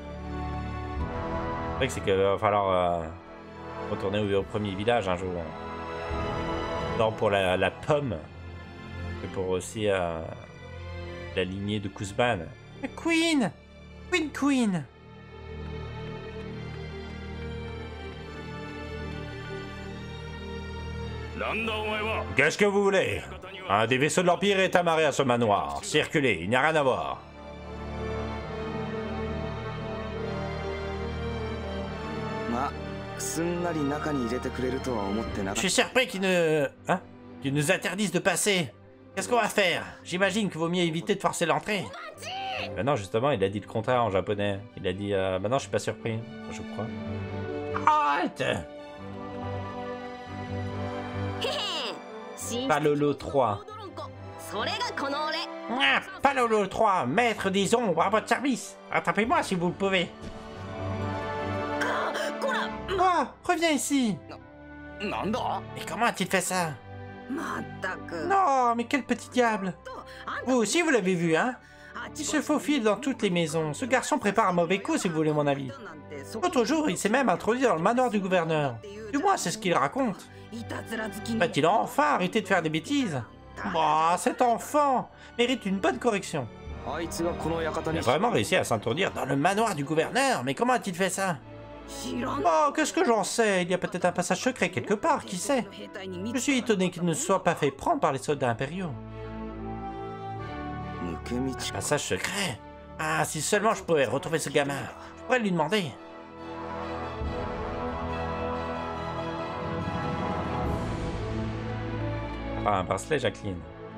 Le truc, c'est qu'il va falloir euh, retourner au, au premier village un jour. Non, pour la, la pomme. Et pour aussi euh, la lignée de Kuzman. Queen! Queen Queen! Qu'est-ce que vous voulez? Un des vaisseaux de l'Empire est amarré à ce manoir. Circulez, il n'y a rien à voir. Je suis surpris qu'ils ne... Hein? Qu'ils nous interdisent de passer. Qu'est-ce qu'on va faire? J'imagine qu'il vaut mieux éviter de forcer l'entrée. Ben non, justement, il a dit le contraire en japonais. Il a dit... Euh... Ben non, je suis pas surpris, je crois. Arrête! Palolo trois. Ah, Palolo trois, maître des ombres, à votre service. Attrapez-moi si vous le pouvez. Oh, reviens ici. Mais comment a-t-il fait ça? Non, mais quel petit diable. Vous aussi, vous l'avez vu, hein? Il se faufile dans toutes les maisons. Ce garçon prépare un mauvais coup, si vous voulez mon avis. L'autre jour, il s'est même introduit dans le manoir du gouverneur. Du moins, c'est ce qu'il raconte. Va-t-il enfin arrêter de faire des bêtises? Oh, cet enfant mérite une bonne correction. Il a vraiment réussi à s'introduire dans le manoir du gouverneur, mais comment a-t-il fait ça? Oh, qu'est-ce que j'en sais? Il y a peut-être un passage secret quelque part, qui sait? Je suis étonné qu'il ne soit pas fait prendre par les soldats impériaux. Un passage secret? Ah, si seulement je pouvais retrouver ce gamin, je pourrais lui demander. Ah, un bracelet, Jacqueline.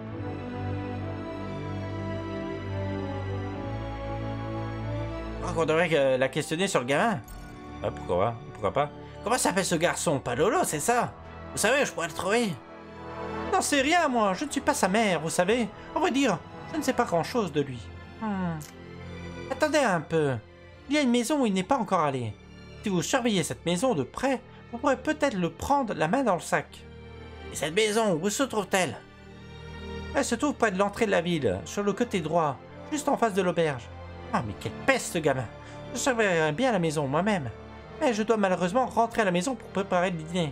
Je crois qu'on devrait la questionner sur le gamin. Ah, pourquoi pas? Pourquoi pas? Comment s'appelle ce garçon? Palolo, c'est ça? Vous savez, je pourrais le trouver. Non, c'est rien, moi. Je ne suis pas sa mère, vous savez. On va dire, Je ne sais pas grand-chose de lui. Hmm. Attendez un peu. Il y a une maison où il n'est pas encore allé. Si vous surveillez cette maison de près, vous pourrez peut-être le prendre la main dans le sac. Et cette maison, où se trouve-t-elle? Elle se trouve près de l'entrée de la ville, sur le côté droit, juste en face de l'auberge. Ah, mais quelle peste, ce gamin! Je surveillerai bien la maison moi-même. Mais je dois malheureusement rentrer à la maison pour préparer le dîner.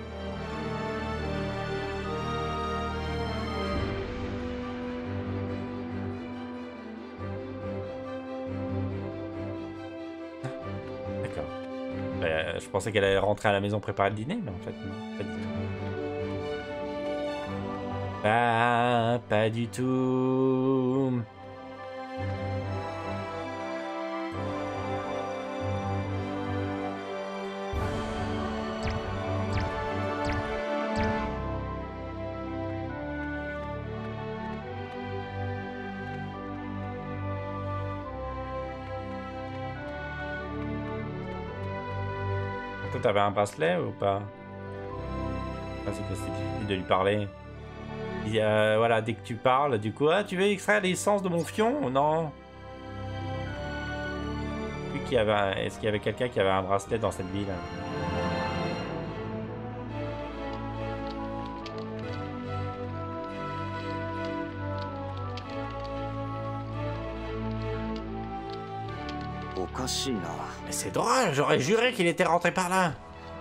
D'accord. Euh, je pensais qu'elle allait rentrer à la maison préparer le dîner, mais en fait, non, pas du tout. Ah, pas du tout. Toi, t'avais un bracelet ou pas? Ah, c'est que c'est difficile de lui parler. Et euh, voilà, dès que tu parles, du coup, ah, tu veux extraire l'essence de mon fion? Non. Est-ce qu'il y avait quelqu'un qui avait un bracelet dans cette ville? Mais c'est drôle, j'aurais juré qu'il était rentré par là.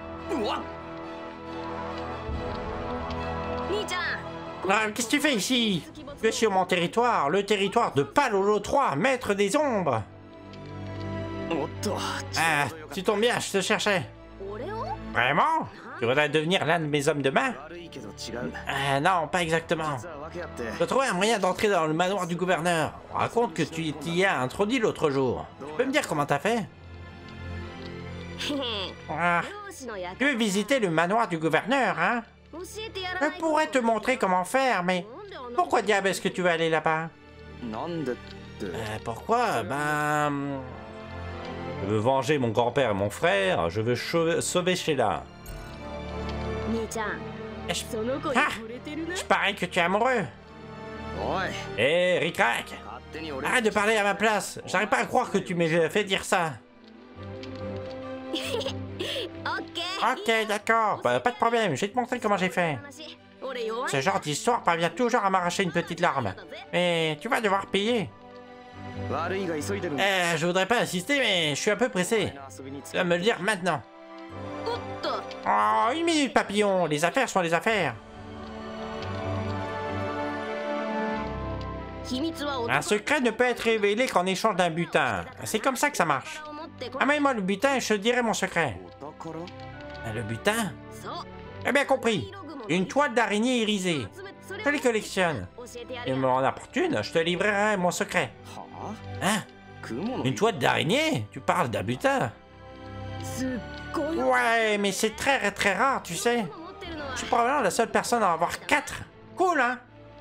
Ah, qu'est-ce que tu fais ici? Tu es sur mon territoire, le territoire de Palolo trois, maître des ombres. Ah, tu tombes bien, je te cherchais. Vraiment? Tu voudrais devenir l'un de mes hommes de main? Ah non, pas exactement. Je trouvais un moyen d'entrer dans le manoir du gouverneur. On raconte que tu t'y as introduit l'autre jour. Tu peux me dire comment t'as fait? Ah, tu veux visiter le manoir du gouverneur, hein? Je pourrais te montrer comment faire, mais pourquoi diable est-ce que tu veux aller là-bas? euh, Pourquoi? Ben... Je veux venger mon grand-père et mon frère, je veux sauver Sheila. Je... Ah, je parie que tu es amoureux. Hé, hey, Ric-Rac, arrête de parler à ma place. J'arrive pas à croire que tu m'aies fait dire ça. Ok, d'accord, bah, pas de problème, je vais te montrer comment j'ai fait. Ce genre d'histoire parvient toujours à m'arracher une petite larme. Mais tu vas devoir payer. Euh, je voudrais pas insister, mais je suis un peu pressé. Tu vas me le dire maintenant. Oh, une minute, papillon. Les affaires sont les affaires. Un secret ne peut être révélé qu'en échange d'un butin. C'est comme ça que ça marche. Amène-moi le butin et je te dirai mon secret. Le butin? J'ai bien compris. Une toile d'araignée irisée. Je les collectionne. Et m'en apporte une, je te livrerai mon secret. Hein? Une toile d'araignée? Tu parles d'un butin? Ouais, mais c'est très très rare, tu sais. Je suis probablement la seule personne à en avoir quatre. Cool, hein?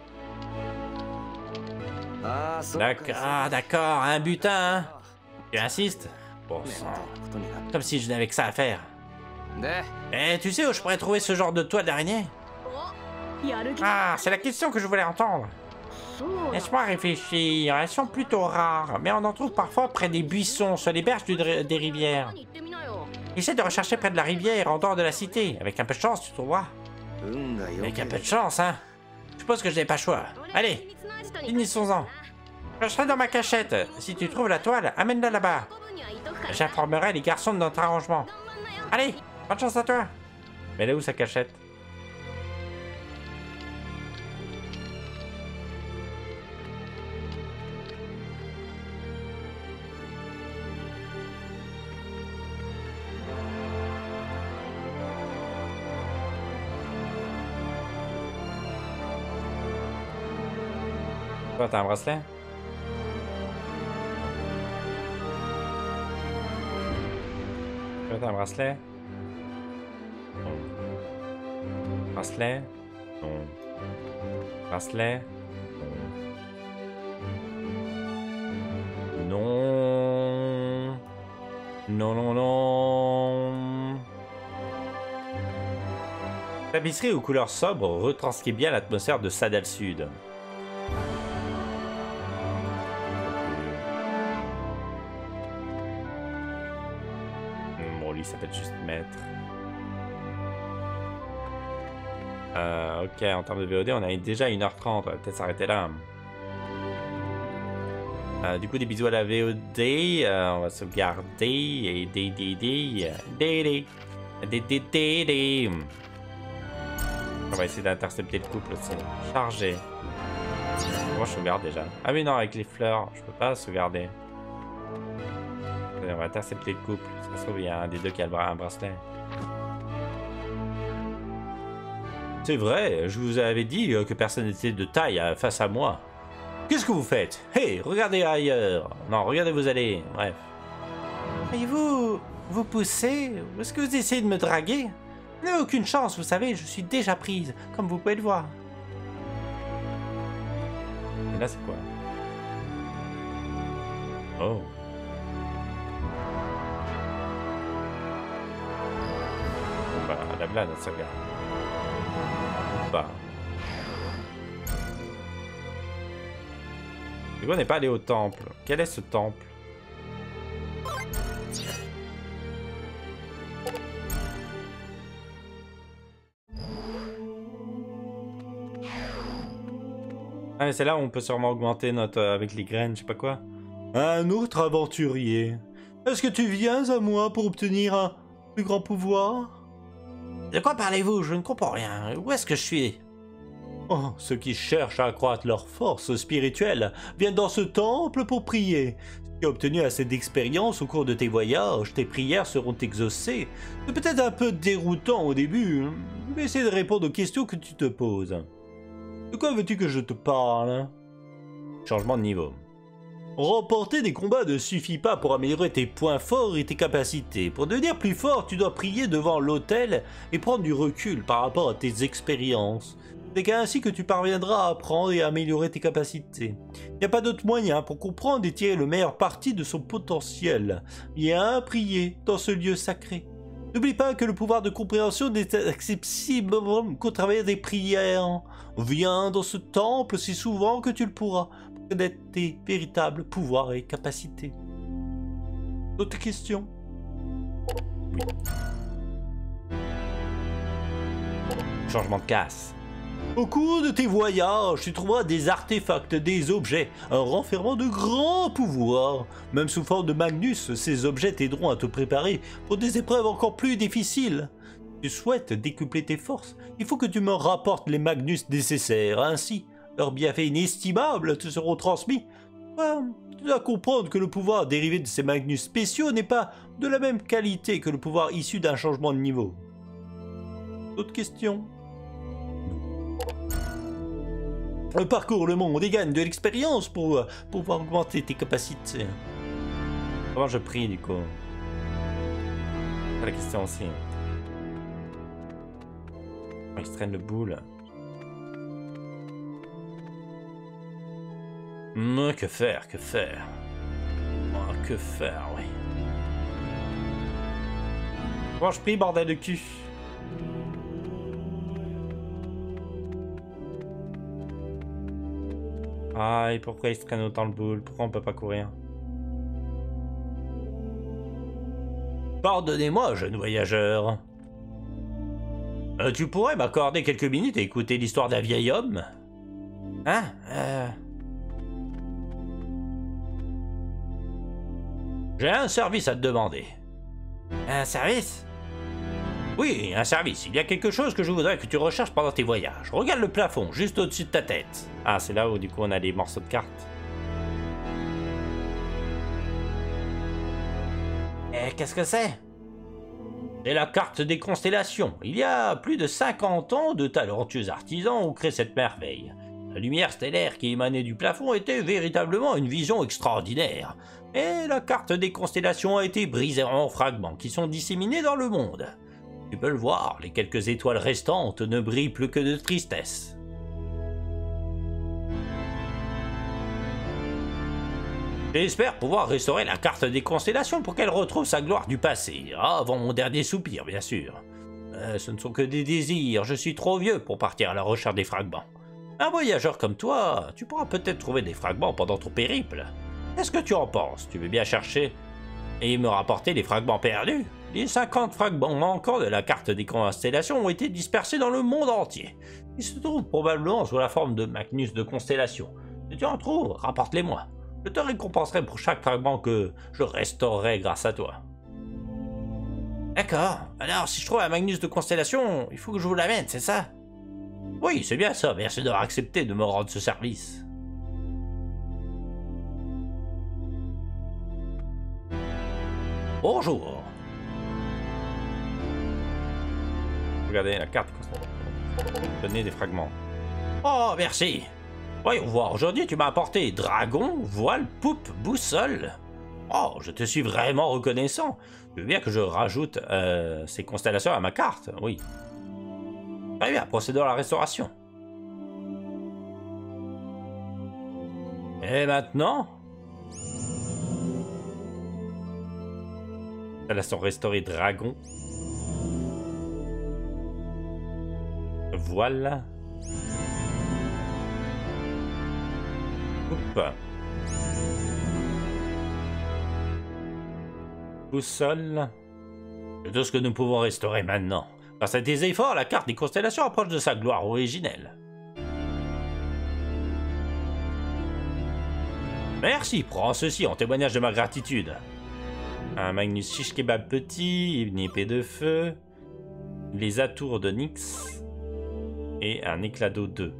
D'accord, ah, d'accord, un butin, hein? Tu insistes? Bon sang. Comme si je n'avais que ça à faire. Eh, tu sais où je pourrais trouver ce genre de toile d'araignée? Ah, c'est la question que je voulais entendre. Laisse-moi réfléchir, elles sont plutôt rares, mais on en trouve parfois près des buissons, sur les berges du, des rivières. Essaie de rechercher près de la rivière, en dehors de la cité. Avec un peu de chance, tu trouveras. Avec un peu de chance, hein. Je suppose que je n'ai pas le choix. Allez, finissons-en. Je serai dans ma cachette. Si tu trouves la toile, amène-la là-bas. J'informerai les garçons de notre arrangement. Allez, bonne chance à toi. Mais elle est où sa cachette? Toi, t'as un bracelet? Toi, t'as un bracelet? Non. Bracelet? Non. Bracelet? Non. Non, non, non. Tapisserie aux couleurs sobres retranscrit bien l'atmosphère de Sadal Sud. il s'appelle juste maître. Euh, ok, en termes de V O D, on a déjà une heure trente, on va peut-être s'arrêter là. Euh, du coup, des bisous à la V O D, euh, on va sauvegarder, et des des des des des des des des. On va essayer d'intercepter le couple aussi. Chargé. Moi, je sauvegarde déjà. Ah oui, non, avec les fleurs, je peux pas sauvegarder. On va intercepter le couple. Ça se trouve, il y a un des deux qui a un bracelet. C'est vrai, je vous avais dit que personne n'était de taille face à moi. Qu'est-ce que vous faites? Hé, hey, regardez ailleurs. Non, regardez où vous allez. Bref. Et vous, vous poussez? Est-ce que vous essayez de me draguer? Vous n'avez aucune chance, vous savez, je suis déjà prise, comme vous pouvez le voir. Et là, c'est quoi? Oh. Bah, la blague, ça regarde. Bah. Du coup, on n'est pas allé au temple. Quel est ce temple? Ah, mais c'est là où on peut sûrement augmenter notre... Euh, avec les graines, je sais pas quoi. Un autre aventurier. Est-ce que tu viens à moi pour obtenir un plus grand pouvoir? De quoi parlez-vous? Je ne comprends rien. Où est-ce que je suis? Oh, ceux qui cherchent à accroître leur force spirituelle viennent dans ce temple pour prier. Si tu as obtenu assez d'expérience au cours de tes voyages, tes prières seront exaucées. C'est peut-être un peu déroutant au début, mais essaie de répondre aux questions que tu te poses. De quoi veux-tu que je te parle? Changement de niveau. Remporter des combats ne suffit pas pour améliorer tes points forts et tes capacités. Pour devenir plus fort, tu dois prier devant l'autel et prendre du recul par rapport à tes expériences. C'est ainsi que tu parviendras à apprendre et à améliorer tes capacités. Il n'y a pas d'autre moyen pour comprendre et tirer le meilleur parti de son potentiel. Viens prier dans ce lieu sacré. N'oublie pas que le pouvoir de compréhension n'est accessible qu'au travers des prières. Viens dans ce temple si souvent que tu le pourras pour connaître tes véritables pouvoirs et capacités. D'autres questions? Oui. Changement de casse. Au cours de tes voyages, tu trouveras des artefacts, des objets, un renfermant de grands pouvoirs. Même sous forme de Magnus, ces objets t'aideront à te préparer pour des épreuves encore plus difficiles. Si tu souhaites décupler tes forces, il faut que tu me rapportes les Magnus nécessaires. Ainsi, leurs bienfaits inestimables te seront transmis. Enfin, tu dois comprendre que le pouvoir dérivé de ces Magnus spéciaux n'est pas de la même qualité que le pouvoir issu d'un changement de niveau. D'autres questions? Parcours le monde et gagne de l'expérience pour, pour pouvoir augmenter tes capacités. Comment je prie du coup? C'est la question aussi. Il se traîne le boule. Mais que faire, que faire? Oh, que faire, oui. Comment je prie, bordel de cul? Ah, et pourquoi il se traîne autant le boule? Pourquoi on peut pas courir? Pardonnez-moi, jeune voyageur. Euh, tu pourrais m'accorder quelques minutes et écouter l'histoire d'un vieil homme? Hein? euh... J'ai un service à te demander. Un service? Oui, un service. Il y a quelque chose que je voudrais que tu recherches pendant tes voyages. Regarde le plafond, juste au-dessus de ta tête. Ah, c'est là où du coup on a des morceaux de cartes. Et qu'est-ce que c'est? C'est la carte des constellations. Il y a plus de cinquante ans, de talentueux artisans ont créé cette merveille. La lumière stellaire qui émanait du plafond était véritablement une vision extraordinaire. Et la carte des constellations a été brisée en fragments qui sont disséminés dans le monde. Tu peux le voir, les quelques étoiles restantes ne brillent plus que de tristesse. J'espère pouvoir restaurer la carte des constellations pour qu'elle retrouve sa gloire du passé, avant mon dernier soupir, bien sûr. Euh, ce ne sont que des désirs, je suis trop vieux pour partir à la recherche des fragments. Un voyageur comme toi, tu pourras peut-être trouver des fragments pendant ton périple. Qu'est-ce que tu en penses? Tu veux bien chercher et me rapporter les fragments perdus? Les cinquante fragments manquants de la carte des constellations ont été dispersés dans le monde entier. Ils se trouvent probablement sous la forme de Magnus de constellation. Si tu en trouves, rapporte-les-moi. Je te récompenserai pour chaque fragment que je restaurerai grâce à toi. D'accord. Alors, si je trouve un Magnus de constellation, il faut que je vous l'amène, c'est ça? Oui, c'est bien ça. Merci d'avoir accepté de me rendre ce service. Bonjour. Regardez la carte. Donnez des fragments. Oh, merci. Voyons voir. Aujourd'hui, tu m'as apporté dragon, voile, poupe, boussole. Oh, je te suis vraiment reconnaissant. Je veux bien que je rajoute euh, ces constellations à ma carte. Oui. Très bien, procédons à la restauration. Et maintenant? Installation restaurée dragon. Voilà. Oups. Boussole. C'est tout ce que nous pouvons restaurer maintenant. Grâce à tes efforts, la carte des constellations approche de sa gloire originelle. Merci, prends ceci en témoignage de ma gratitude. Un Magnus Shish Kebab petit, une épée de feu, les atours de Nyx et un éclat d'eau deux.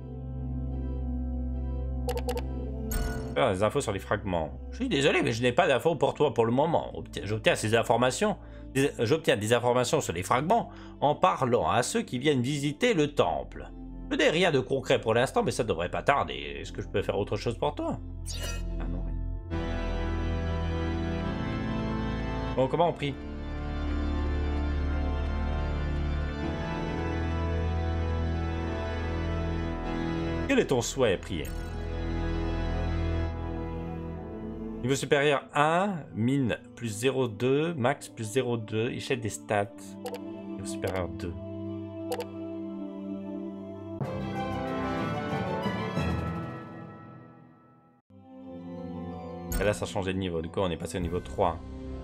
Ah, des infos sur les fragments. Je suis désolé, mais je n'ai pas d'infos pour toi pour le moment. J'obtiens ces informations. J'obtiens des informations sur les fragments en parlant à ceux qui viennent visiter le temple. Je n'ai rien de concret pour l'instant, mais ça devrait pas tarder. Est-ce que je peux faire autre chose pour toi? Ah non, rien. Bon, comment on prie? Quel est ton souhait, prier? Niveau supérieur un, mine plus zéro virgule deux, max plus zéro virgule deux, échelle des stats. Niveau supérieur deux. Et là, ça a changé de niveau. Du coup, on est passé au niveau trois.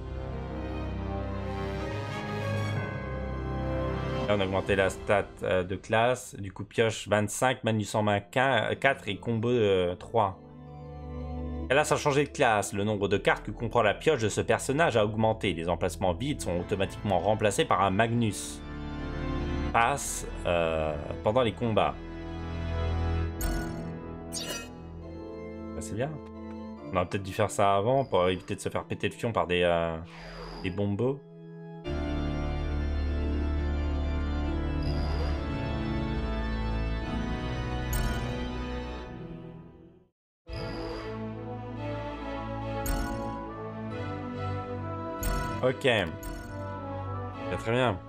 Là, on a augmenté la stat euh, de classe. Du coup, pioche vingt-cinq, manus en main quatre et combo euh, trois. Et là, ça a changé de classe. Le nombre de cartes que comprend la pioche de ce personnage a augmenté. Les emplacements vides sont automatiquement remplacés par un Magnus. Passe euh, pendant les combats. Bah, c'est bien. On aurait peut-être dû faire ça avant pour éviter de se faire péter le fion par des, euh, des bombos. Ok. Bien, très bien.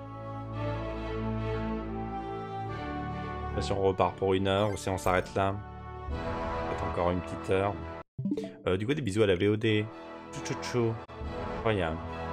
Là, si on repart pour une heure ou si on s'arrête là. Peut-être encore une petite heure. Euh, du coup, des bisous à la V O D. Tchou tchou tchou. Incroyable.